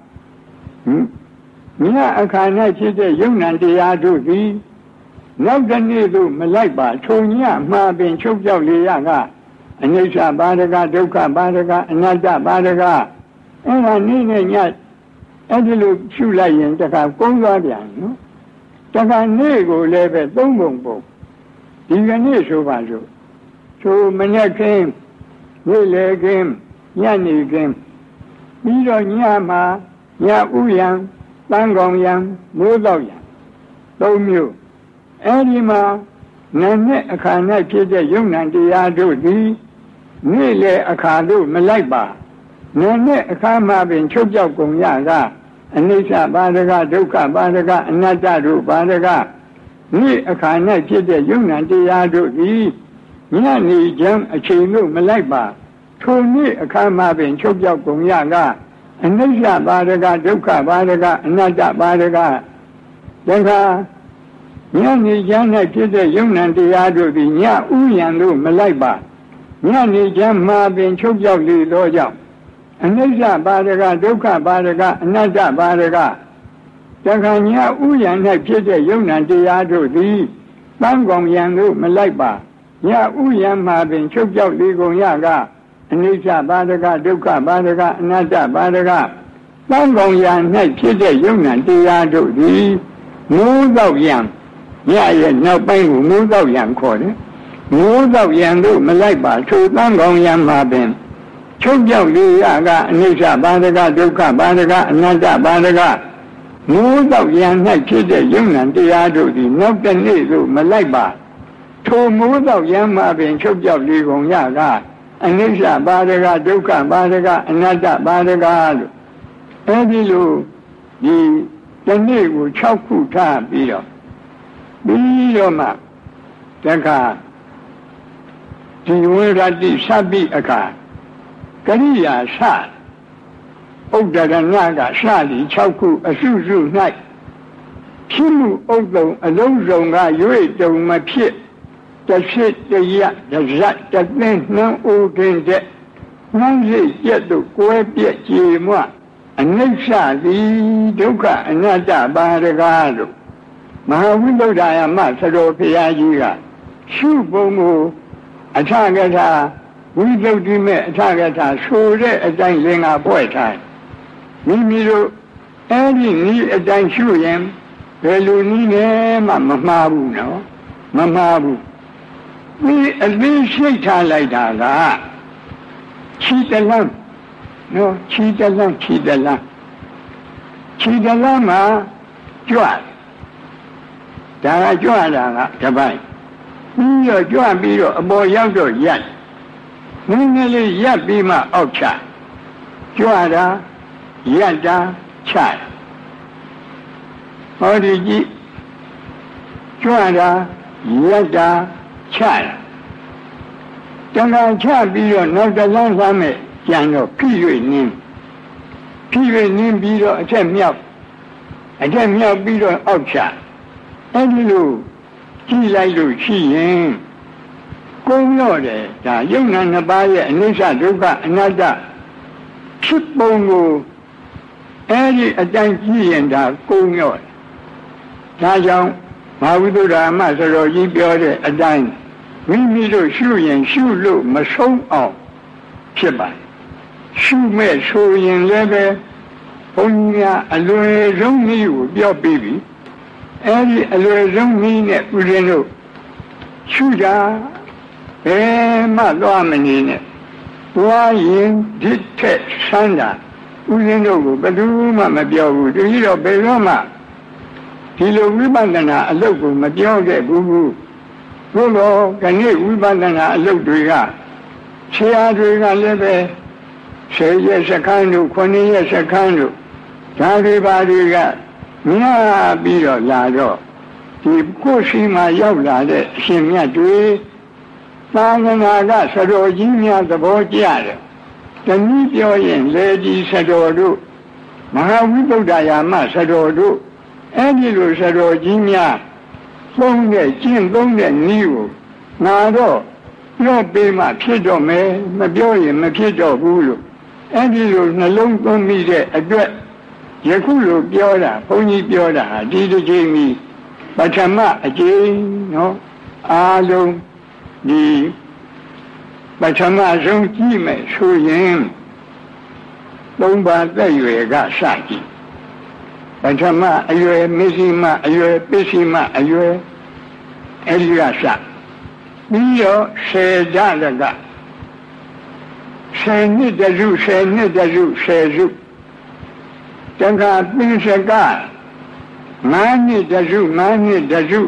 ညအခါ၌ဖြစ်တဲ့ယုံနံတရားတို့သည်နောက်တစ်နေ့တို့မလိုက်ပါထုံညမှာပင်ချုပ်ပြောက်လေရကအနိစ္စပါဒကဒုက္ခပါဒကအနတ္တပါဒကအဲ့ဒါနေ့နဲ့ညအဲ့ဒီလိုရှုလိုက်ရင်တခါကုန်းသွားပြန်နော်တခါနေ့ကိုလည်းပဲ3ပုံဒီကနေ့ဆိုပါစို့ဆိုမနေ့ကင်းနေ့လေကင်းညနေကင်းပြီးတော့ညမှာညဥယံတန်းကောင်ယံမိုးတော့ယံ3မျိုးအဲ့ဒီမှာနာနဲ့အခါ၌ဖြစ်တဲ့ယုံနံတရားတို့သည်နေ့လေအခါတို့မလိုက်ပါနာနဲ့အခါမှာပင်ချုပ်ပြောက်ကုန်ရကအနိစ္စပါဒကဒုက္ခပါဒကအနတ္တတို့ပါဒကနေ့အခါ၌ဖြစ်တဲ့ယုံနံတရားတို့သည်ညနေချမ်းအချိန်တို့မလိုက်ပါထိုနေ့အခါမှာပင်ချုပ်ပြောက်ကုန်ရကအနိစ္စပါဒကဒုက္ခပါဒကအနတ္တပါဒကတခါညနေချမ်း၌ဖြစ်တဲ့ယုံနံတရားတို့သည်ညဥယံတို့မလိုက်ပါညနေချမ်းမှာပင်ချုပ်ပြောက်လေသောကြောင့်အနိစ္စပါဒကဒုက္ခပါဒကအနတ္တပါဒကတခါညဥယံ၌ဖြစ်တဲ့ယုံနံတရားတို့သည်ညတန်ကောင်ယံတို့မလိုက်ပါညဥယံမှာပင်ချုပ်ကြောက်လေးကုန်ရကအနိစ္စပါဒကဒုက္ခပါဒကအနတ္တပါဒကတန်ကောင်ယံ၌ဖြစ်တဲ့ယုံနာတရားတို့သည်မိုးသောယံညရဲ့နောက်ပိုင်းကိုမိုးသောယံခေါ်တယ်မိုးသောယံတို့မလိုက်ပါထိုတန်ကောင်ယံမှာပင်ချုပ်ကြောက်လေးရကအနိစ္စပါဒကဒုက္ခပါဒကအနတ္တပါဒကမိုးသောယံ၌ဖြစ်တဲ့ယုံနာတရားတို့သည်နောက်တစ်နေ့သို့မလိုက်ပါထိုမိုးသောယံမှာပင်ချုပ်ကြောက်လေးကုန်ရကအနိစ္စပါဒကဒုက္ခပါဒကအနတ္တပါဒကလို့အဲဒီလိုဒီတစ်နေ့ကို6ခုထားပြီးတော့မှတခါဒီဝိရတိသဗ္ဗိအခါကရိယာစဥဒ္ဒရဏကစလီ6ခုအစုစု၌ဖြစ်မှုဥဒ္ဒုံအလုံးစုံက၍တုံမဖြစ်တဖြစ်တရတဇတ်တသင်းနှံအိုခင်းတဲ့နှံစိတ်ကျက်တို့ကိုယ်ပြည့်ကြည်မွအနိစ္စသည်ဒုက္ခအနတ္တပါဒကတို့မဟာဝိသုဒ္ဓယမသရောဖရာကြီးကရှုပုံကိုအထကထာဝိသုဒ္ဓိမဲ့အထကထာဆိုတဲ့အတိုင်းလင်္ကာဖွဲ့ထားမိမိတို့အဲဒီနည်းအတိုင်းရှုရင်ဘယ်လိုနည်းနဲ့မှမမှားဘူးနော်မမှားဘူးဒီအသေးရှိတ်ထားလိုက်တာကခြိတလန်းနော်ခြိတလန်းမှာကြွဒါကကြွတာကတပိုင်းပြီးတော့ကြွပြီးတော့အပေါ်ရောက်တော့ရက်နည်းနည်းလေးရက်ပြီးမှအောက်ချကြွတာရက်တာချဟောဒီကြည့်ကြွတာရက်တာချတဏှာချပြီးတော့နောက်တစ်လမ်းသွားမယ်ကျန်တော့ဖြည့်၍နင်းပြီးတော့အထက်မြောက်ပြီးတော့အောက်ချအဲဒီလိုကြည့်လိုက်လို့ရှိရင်ကုန်းတော့တယ်ဒါယုံနာနှစ်ပါးရဲ့အနိစ္စဒုက္ခအနတ္တဖြစ်ပုံကိုအဲဒီအတိုင်းကြည့်ရင်ဒါကုန်းရော့ဒါကြောင့်မဟာဝိသုဒ္ဓမဆရာကြီးပြောတဲ့အတိုင်းမိမိတို့ရှုရင်ရှုလို့မဆုံးအောင်ဖြစ်ပါရှုမဲ့ဆိုရင်လည်းပဲဘုန်းကြီးကအလွယ်ဆုံးနည်းကိုပြောပြီးပြီအဲဒီအလွယ်ဆုံးနည်းနဲ့ဦးဇင်းတို့ရှုတာဘယ်မှသွားမနေနဲ့သွားရင်ဒီထက်ဆန်းတာဦးဇင်းတို့ကိုဘယ်သူမှမပြောဘူးတကယ်တော့ဘယ်တော့မှဒီလိုဝိပဿနာအလုပ်ကိုမပြောခဲ့ဘူးဘုလို့ခဏဝိပဿနာအလုပ်တွေကဆရာတွေကလည်းပဲ10ရက်စခန်းတို့9ရက်စခန်းတို့ဒါတွေပါတွေကမြတ်ပြီးတော့လာတော့ဒီကိုယ်ရှိမှရောက်လာတဲ့အရှင်မြတ်တွေသာသနာကစတော်ကြီးများသဘောကျတယ်တနည်းပြောရင်လေကြီးစတော်တို့မဟာဝိသုဒ္ဓယာမစတော်တို့အဲဒီလိုစတော်ကြီးများသုံးတဲ့ကျင့်သုံးတဲ့နည်းကိုငါတော့ပြောပေးမှဖြစ်တော့မယ်မပြောရင်မဖြစ်တော့ဘူးလို့အဲဒီလိုနှလုံးသွင်းမိတဲ့အတွက်ယခုလိုပြောတာဘုန်းကြီးပြောတာဒီတစ်ချိန်မီပထမအကျဉ်းနော်အားလုံးဒီပထမဆုံးကြည့်မယ်ဆိုရင်သုံးပါးသက်ရွယ်ကစကြည့်ပထမအရွယ်မစ္စည်းမအရွယ်ပစ္စည်းမအရွယ်အဲဒီကစပြီးတော့10ဓာတ်က10နှစ်တစု10နှစ်တစု10စုတခါပိစက9နှစ်တစု9နှစ်တစု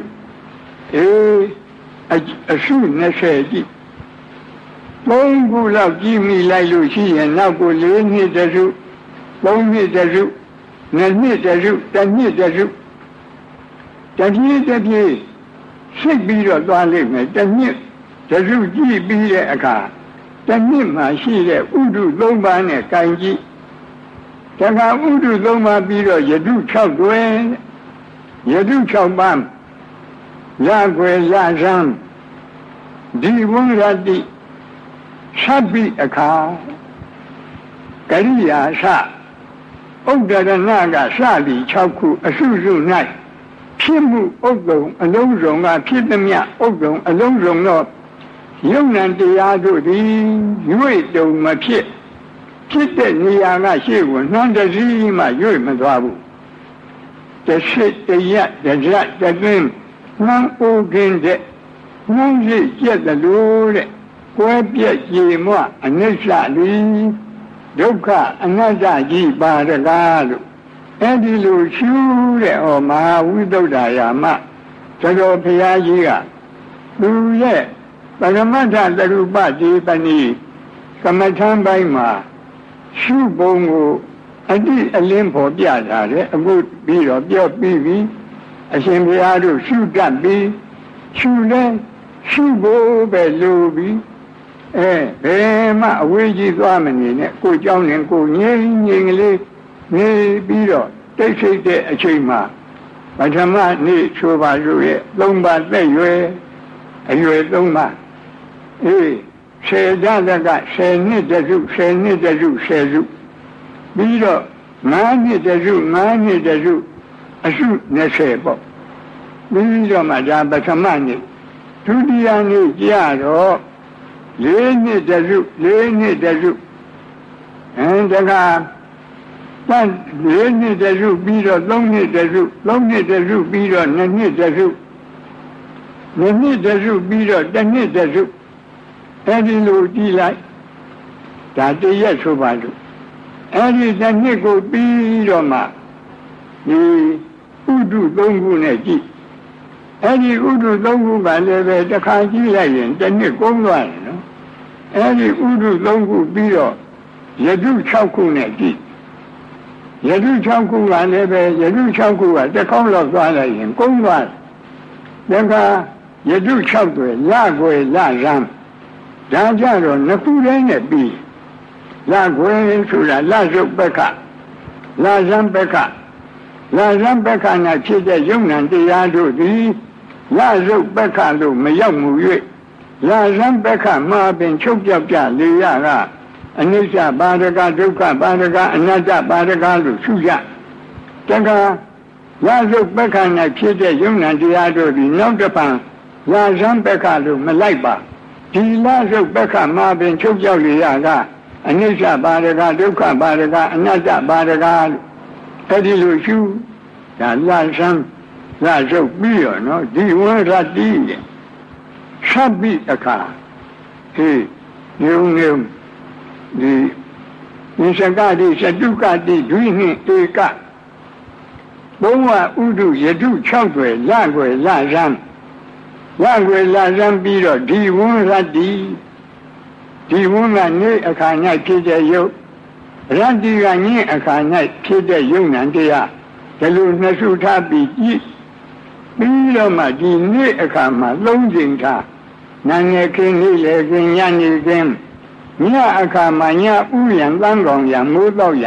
အစု20ကြည့်3ခုလောက်ကြည့်မိလိုက်လို့ရှိရင်နောက်ကို4နှစ်တစု3နှစ်တစု2နှစ်တစု1နှစ်တစုတစ်ပြေးရှိပြီးတော့သွားလိမ့်မယ်1နှစ်တစုကြည့်ပြီးတဲ့အခါ1နှစ်မှာရှိတဲ့ဥဒု3ပါးနဲ့ကြိုင်ကြည့်တခါဥဒု3ပါးပြီးတော့ယတု6တွင်ယတု6ပါးရကွယ်ရဇံဒီဝိရတိသဗ္ဗိအခါကရိယာစဥဒ္ဒရဏကစသည်6ခုအစုစု၌ဖြဖြစ်မှုဥဒ္ဒုံအလုံးစုံကဖြစ်သမျှဥဒ္ဒုံအလုံးစုံသောယုံနာတရားတို့သည်ရွေ့တုံမဖြစ်တဲ့နေရာကရှေ့ကိုနှမ်းတစည်းမှရွေ့မသွားဘူးတစ်ရှိတရက်တစ်ရက်တစ်သိန်းနှမ်းအိုးကင်းတဲ့နှမ်းရှိကျက်တယ်လို့တဲ့ကွဲပြက်ကြေမွအနိစ္စလိဒုက္ခအနတ္တကြီးပါရကားလို့အဲ့ဒီလိုရှုတဲ့ဟောမဟာဝိသုဒ္ဓရာမသတော်ဘုရားကြီးကသူရဲ့ပရမတ္ထသရုပတိပဏိကမ္မထံပိုင်းမှာရှုပုံကိုအတိအလင်းပေါ်ပြထားတယ်အခုပြီးတော့ပြောပြီးပြီအရှင်ဘုရားတို့ရှုတတ်ပြီးရှုလဲရှုဖို့ပဲလိုပြီးဘယ်မှအဝေးကြီးသွားမနေနဲ့ကိုเจ้าနဲ့ကိုငြိမ်ငြိမ်ကလေးနေပြီးတော့တိတ်ဆိတ်တဲ့အချိန်မှာပထမနေ့ဆိုပါလို့ရဲ့၃ပါးသက်ရွယ်အရွယ်၃ပါး10ဓာတ်က10နှစ်တစု10နှစ်တစု10စုပြီးတော့9နှစ်တစု9နှစ်တစုအစု20ပေါ့ပြီးတော့မှဒါပထမနေ့ဒုတိယနေ့ကြတော့4နှစ်တစု4နှစ်တစုတခါ4နှစ်တစုပြီးတော့3နှစ်တစု3နှစ်တစုပြီးတော့2နှစ်တစု2နှစ်တစုပြီးတော့1နှစ်တစုအဲ့ဒီလိုကြည့်လိုက်ဒါတည့်ရက်ဆိုပါလို့အဲ့ဒီ1နှစ်ကိုပြီးတော့မှဒီဥဒု3ခုနဲ့ကြည့်အဲ့ဒီဥဒု3ခုကလည်းပဲတစ်ခါကြည့်လိုက်ရင်1နှစ်ကုန်သွားတယ်နော်အဲ့ဒီဥဒု3ခုပြီးတော့ယတု6ခုနဲ့ကြည့်ယတု6ခုကလည်းပဲယတု6ခုကတစ်ခေါက်လောက်သွားလိုက်ရင်ကုန်သွားတယ်ဒါကယတု6တွေလကွယ်လရမ်းဒါကြတော့နှစ်ခုတည်းနဲ့ပြီးလကွယ်ဆိုတာလရုပ်ဘက်ကလရမ်းဘက်ကလရမ်းဘက်ကနဲ့ဖြစ်တဲ့ယုံနံတရားတို့သည်လရုပ်ဘက်ကလို့မရောက်မှု၍လရမ်းဘက်ကမှာပင်ချုပ်ပြောက်ကြလေရကအနိစ္စပါရကဒုက္ခပါရကအနတ္တပါရကလို့ရှုကြတခါလရုပ်ဘက်ကနဲ့ဖြစ်တဲ့ယုံနံတရားတို့သည်နောက်တစ်ပံလရမ်းဘက်ကလို့မလိုက်ပါဒီလရုပ်ဘက်ကမှာပင်ချုပ်ပြောက်လေရကအနိစ္စပါရကဒုက္ခပါရကအနတ္တပါရကလို့အဲ့ဒီလိုရှုဒါလဆမ်းလရုပ်ပြီးရောနော်ဒီဝရတိရဲ့သဗ္ဗိအခါညုံညုံဒီနိစ္စကတိသတုကတိဒွိနှင့်ဧကဘုံဝဥဒုယတု6တွေလကွယ်လရမ်းလကွယ်လရမ်းပြီးတော့ဒီဝရတိဒီဝကနေအခါ၌ဖြစ်တဲ့ယုတ်ရတ္တိကညင်အခါ၌ဖြစ်တဲ့ယုံနံတရားဒီလိုနှစ်စုထားပြီးကြည့်ပြီးတော့မှဒီနေ့အခါမှာ3ချိန်ထားနာငယ်ခင်းနေ့လေခင်းညနေခင်းညအခါမှာညဥယံတန်းကောင်ရမိုးတော့ရ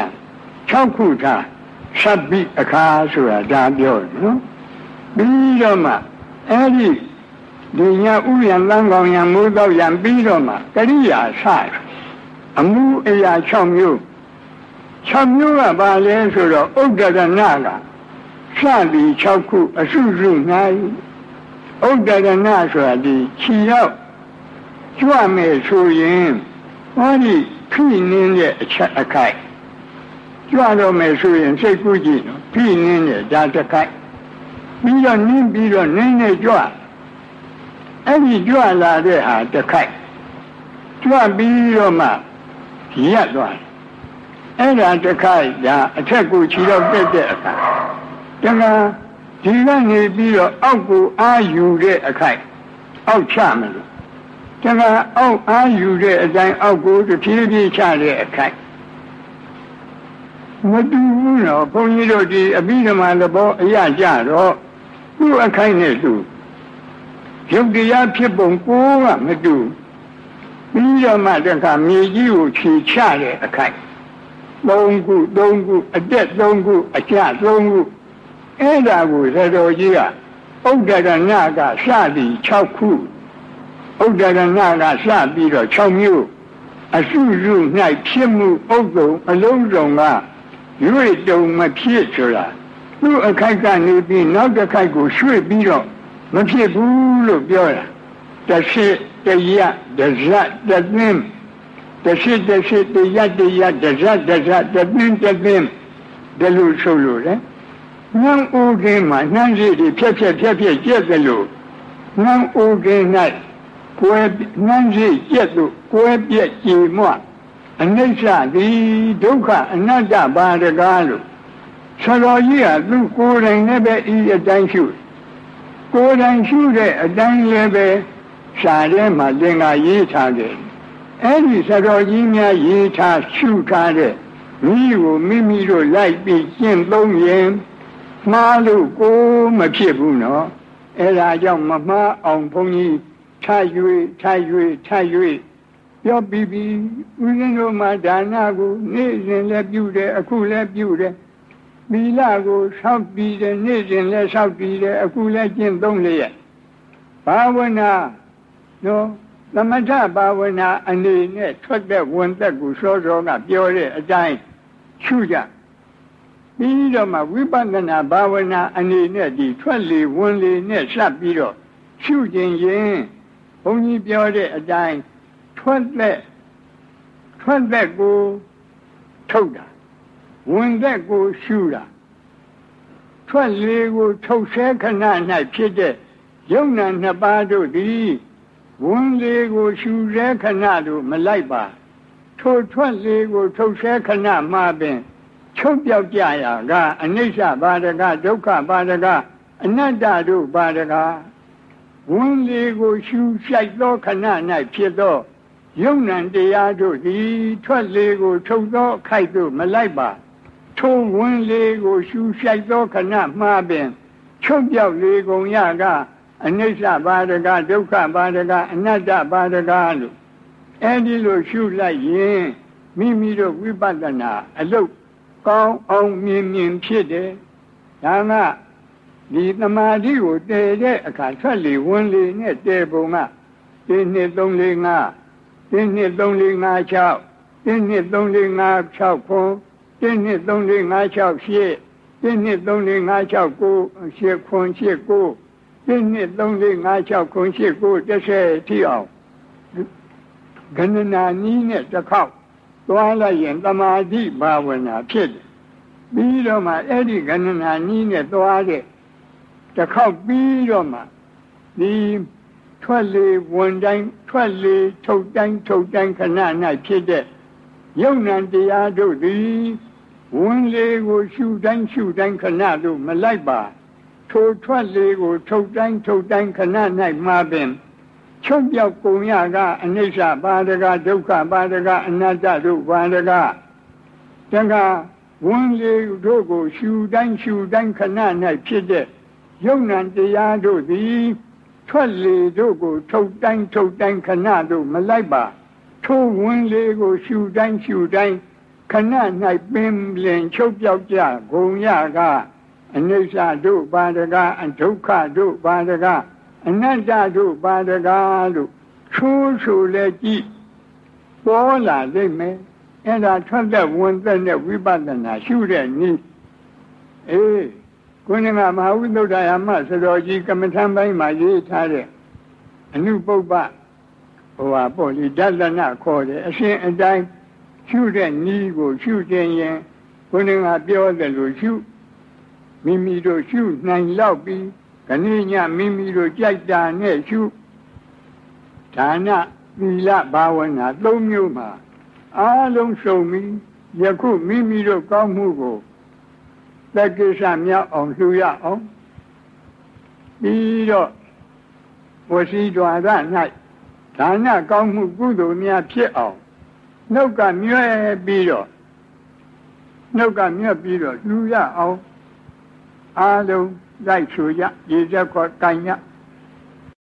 6ခုထားသဗ္ဗိအခါဆိုတာဒါပြောနော်ပြီးတော့မှအဲ့ဒီဒီညဥယံတန်းကောင်ရမိုးတော့ရပြီးတော့မှကရိယာစအမှုအရာ6မျိုး6မျိုးကဘာလဲဆိုတော့ဥဒ္ဒရဏကစသည်6ခုအစုစု၌ဥဒ္ဒရဏဆိုတာဒီခြေရောက်ကြွမယ်ဆိုရင်ဟောဒီဖိနှင်းတဲ့အချက်အခိုက်ကြွတော့မယ်ဆိုရင်စိတ်ကူးကြည့်နော်ဖိနှင်းတဲ့ဒါတစ်ခိုက်ပြီးတော့နင်းပြီးတော့နင်းနေကြွအဲ့ဒီကြွလာတဲ့ဟာတစ်ခိုက်ကြွပြီးတော့မှရက်သွားအဲ့ဒါတစ်ခိုက်ဒါအထက်ကိုခြေတော့တက်တဲ့အခါတခါဒီကနေပြီးတော့အောက်ကိုအာယူတဲ့အခိုက်အောက်ချမလို့တခါအောက်အာယူတဲ့အတိုင်းအောက်ကိုတဖြည်းဖြည်းချတဲ့အခိုက်မတူဘူးနော်ဘုန်းကြီးတို့ဒီအဘိဓမ္မာသဘောအရကြတော့သူ့အခိုက်နဲ့သူယုတ်တရားဖြစ်ပုံကိုကမတူပြီးတော့မှတခါမြေကြီးကိုခြေချတဲ့အခိုက်3ခုအတက်3ခုအကျ3ခုအဲ့ဒါကိုသတော်ကြီးကဥဒ္ဒရဏကစသည်6ခုဥဒ္ဒရဏကစပြီးတော့6မျိုးအစုစု၌ဖြစ်မှုဥဒ္ဒုံအလုံးစုံကရွေ့တုံမဖြစ်ဆိုတာသူ့အခိုက်ကနေပြီးနောက်တစ်ခိုက်ကိုရွှေ့ပြီးတော့မဖြစ်ဘူးလို့ပြောတာတစ်ရှိတရတစ်ဇတ်တစ်သင်းတစ်ရှိတရတစ်ဇတ်တစ်ဇတ်တစ်သင်းတစ်သင်းဒါလို့ဆိုလို့လေနှမ်းအိုးကင်းမှာနှမ်းစီတွေဖြက်ကျက်တယ်လို့နှမ်းအိုးကင်း၌ကွဲနှမ်းစီကျက်လို့ကွဲပြက်ကြည်မွအနိစ္စသည်ဒုက္ခအနတ္တပါဒကားလို့ဆရာကြီးကသူ့ကိုယ်တိုင်နဲ့ပဲဤအတိုင်းရှုကိုယ်တိုင်ရှုတဲ့အတိုင်းလည်းပဲရှားထဲမှာသင်္ကာရေးထားတယ်အဲ့ဒီဆရာကြီးများရေးထားရှုထားတဲ့မိကိုမိတို့လိုက်ပြီးကျင့်သုံးရင်မှားလို့ကိုမဖြစ်ဘူးနော်အဲ့ဒါကြောင့်မမှားအောင်ဘုန်းကြီးထား၍ပြောပြီးဦးဇင်းတို့မှာဒါနကိုနေ့စဉ်လည်းပြုတယ်အခုလည်းပြုတယ်မီလကိုဆောက်ပြီးတယ်နေ့စဉ်လည်းဆောက်ပြီးတယ်အခုလည်းကျင့်သုံးလျက်ဘာဝနာနော်သမထဘာဝနာအနေနဲ့ထွက်တဲ့ဝန်သက်ကိုစောစောကပြောတဲ့အတိုင်းရှုကြပြီးတော့မှဝိပဿနာဘာဝနာအနေနဲ့ဒီထွက်လေဝင်လေနဲ့စပ်ပြီးတော့ရှုခြင်းရင်ဘုန်းကြီးပြောတဲ့အတိုင်းထွက်သက်ကိုထုတ်တာဝင်သက်ကိုရှုတာထွက်လေကိုထုတ်ဆဲခဏ၌ဖြစ်တဲ့ယုံနာနှစ်ပါးတို့သည်ဝင်လေကိုရှုဆဲခဏတို့မလိုက်ပါထိုထွက်လေကိုထုတ်ဆဲခဏမှပင်ချုပ်ပြောက်ကြရာကအနိစ္စပါဒကဒုက္ခပါဒကအနတ္တတို့ပါဒကဝင်လေကိုရှုဆိုင်သောခဏ၌ဖြစ်သောယုံ nant တရားတို့သည်ထွက်လေကိုထုတ်သောခိုက်တို့မလိုက်ပါထိုဝင်လေကိုရှုဆိုင်သောခဏမှပင်ချုပ်ပြောက်လေကုန်ရကအနိစ္စပါဒကဒုက္ခပါဒကအနတ္တပါဒကလို့အဲဒီလိုရှုလိုက်ရင်မိတို့ဝိပဿနာအလုပ်ကောင်းအောင်မြင်ဖြစ်တယ်ဒါကဒီသမာဓိကိုတည်တဲ့အခါထွက်လေဝင်လေနဲ့တည်ပုံက1 2 3 4 5 1 2 3 4 5 6 1 2 3 4 5 6ခွန်1 2 3 4 5 6 8 1 2 3 4 5 6 9 8ခွန်8 9 1 2 3 4 5 6ခွန်8 9 10ထိအောင်ဂဏနာနည်းနဲ့တစ်ခေါက်သွားလိုက်ရင်သမာဓိဘာဝနာဖြစ်တယ်ပြီးတော့မှအဲ့ဒီဂဏနာနည်းနဲ့သွားတဲ့တစ်ခေါက်ပြီးတော့မှဒီထွက်လေဝင်တိုင်းထွက်လေထုတ်တိုင်းခဏ၌ဖြစ်တဲ့ယုံ nant တရားတို့သည်ဝင်လေကိုရှုတိုင်းခဏတို့မလိုက်ပါထိုထွက်လေကိုထုတ်တိုင်းခဏ၌မှာပင်ချုပ်ပြောက်ကုန်ရကအနိစ္စပါဒကဒုက္ခပါဒကအနတ္တတို့ပါဒကတခါဝင်လေတို့ကိုရှုတိုင်းခဏ၌ဖြစ်တဲ့ယုံ nant တရားတို့သည်ထွက်လေတို့ကိုထုတ်တိုင်းခဏတို့မလိုက်ပါထိုဝင်လေကိုရှုတိုင်းခဏ၌ပင်လင်ချုပ်ပြောက်ကြကုန်ရကအနိစ္စတို့ပါဒကအဒုက္ခတို့ပါဒကအနတ္တတို့ပါဒကလို့ဆိုလဲကြည့်ပေါ်လာလိမ့်မယ်အဲ့ဒါထွက်တဲ့ဝင်သက်နဲ့ဝိပဿနာရှုတဲ့နည်းကိုယ်ကမဟာဝိသုဒ္ဓယာမစတော်ကြီးကမ္မထံပိုင်းမှာရေးထားတဲ့အနုပုပ္ပပေါ့လေဒသနခေါ်တယ်အရှင်အတိုင်းရှုတဲ့နည်းကိုရှုခြင်းရင်ကိုယ်ကပြောတယ်လို့ရှုမိတို့ရှုနိုင်လောက်ပြီးခဏညမိတို့ကြိုက်တာနဲ့ရှုဒါနသီလဘာဝနာ3မျိုးမှာအားလုံးစုံပြီးယခုမိတို့ကောင်းမှုကိုသက္ကိစ္စမြောက်အောင်လှူရအောင်ပြီးတော့ဝစီဒွါရ၌ဒါနကောင်းမှုကုသိုလ်များဖြစ်အောင်နှုတ်ကမြွက်ပြီးတော့လှူရအောင်အားလုံးလိုက်ဆိုရရေစက်ခေါ်ကိုင်ရ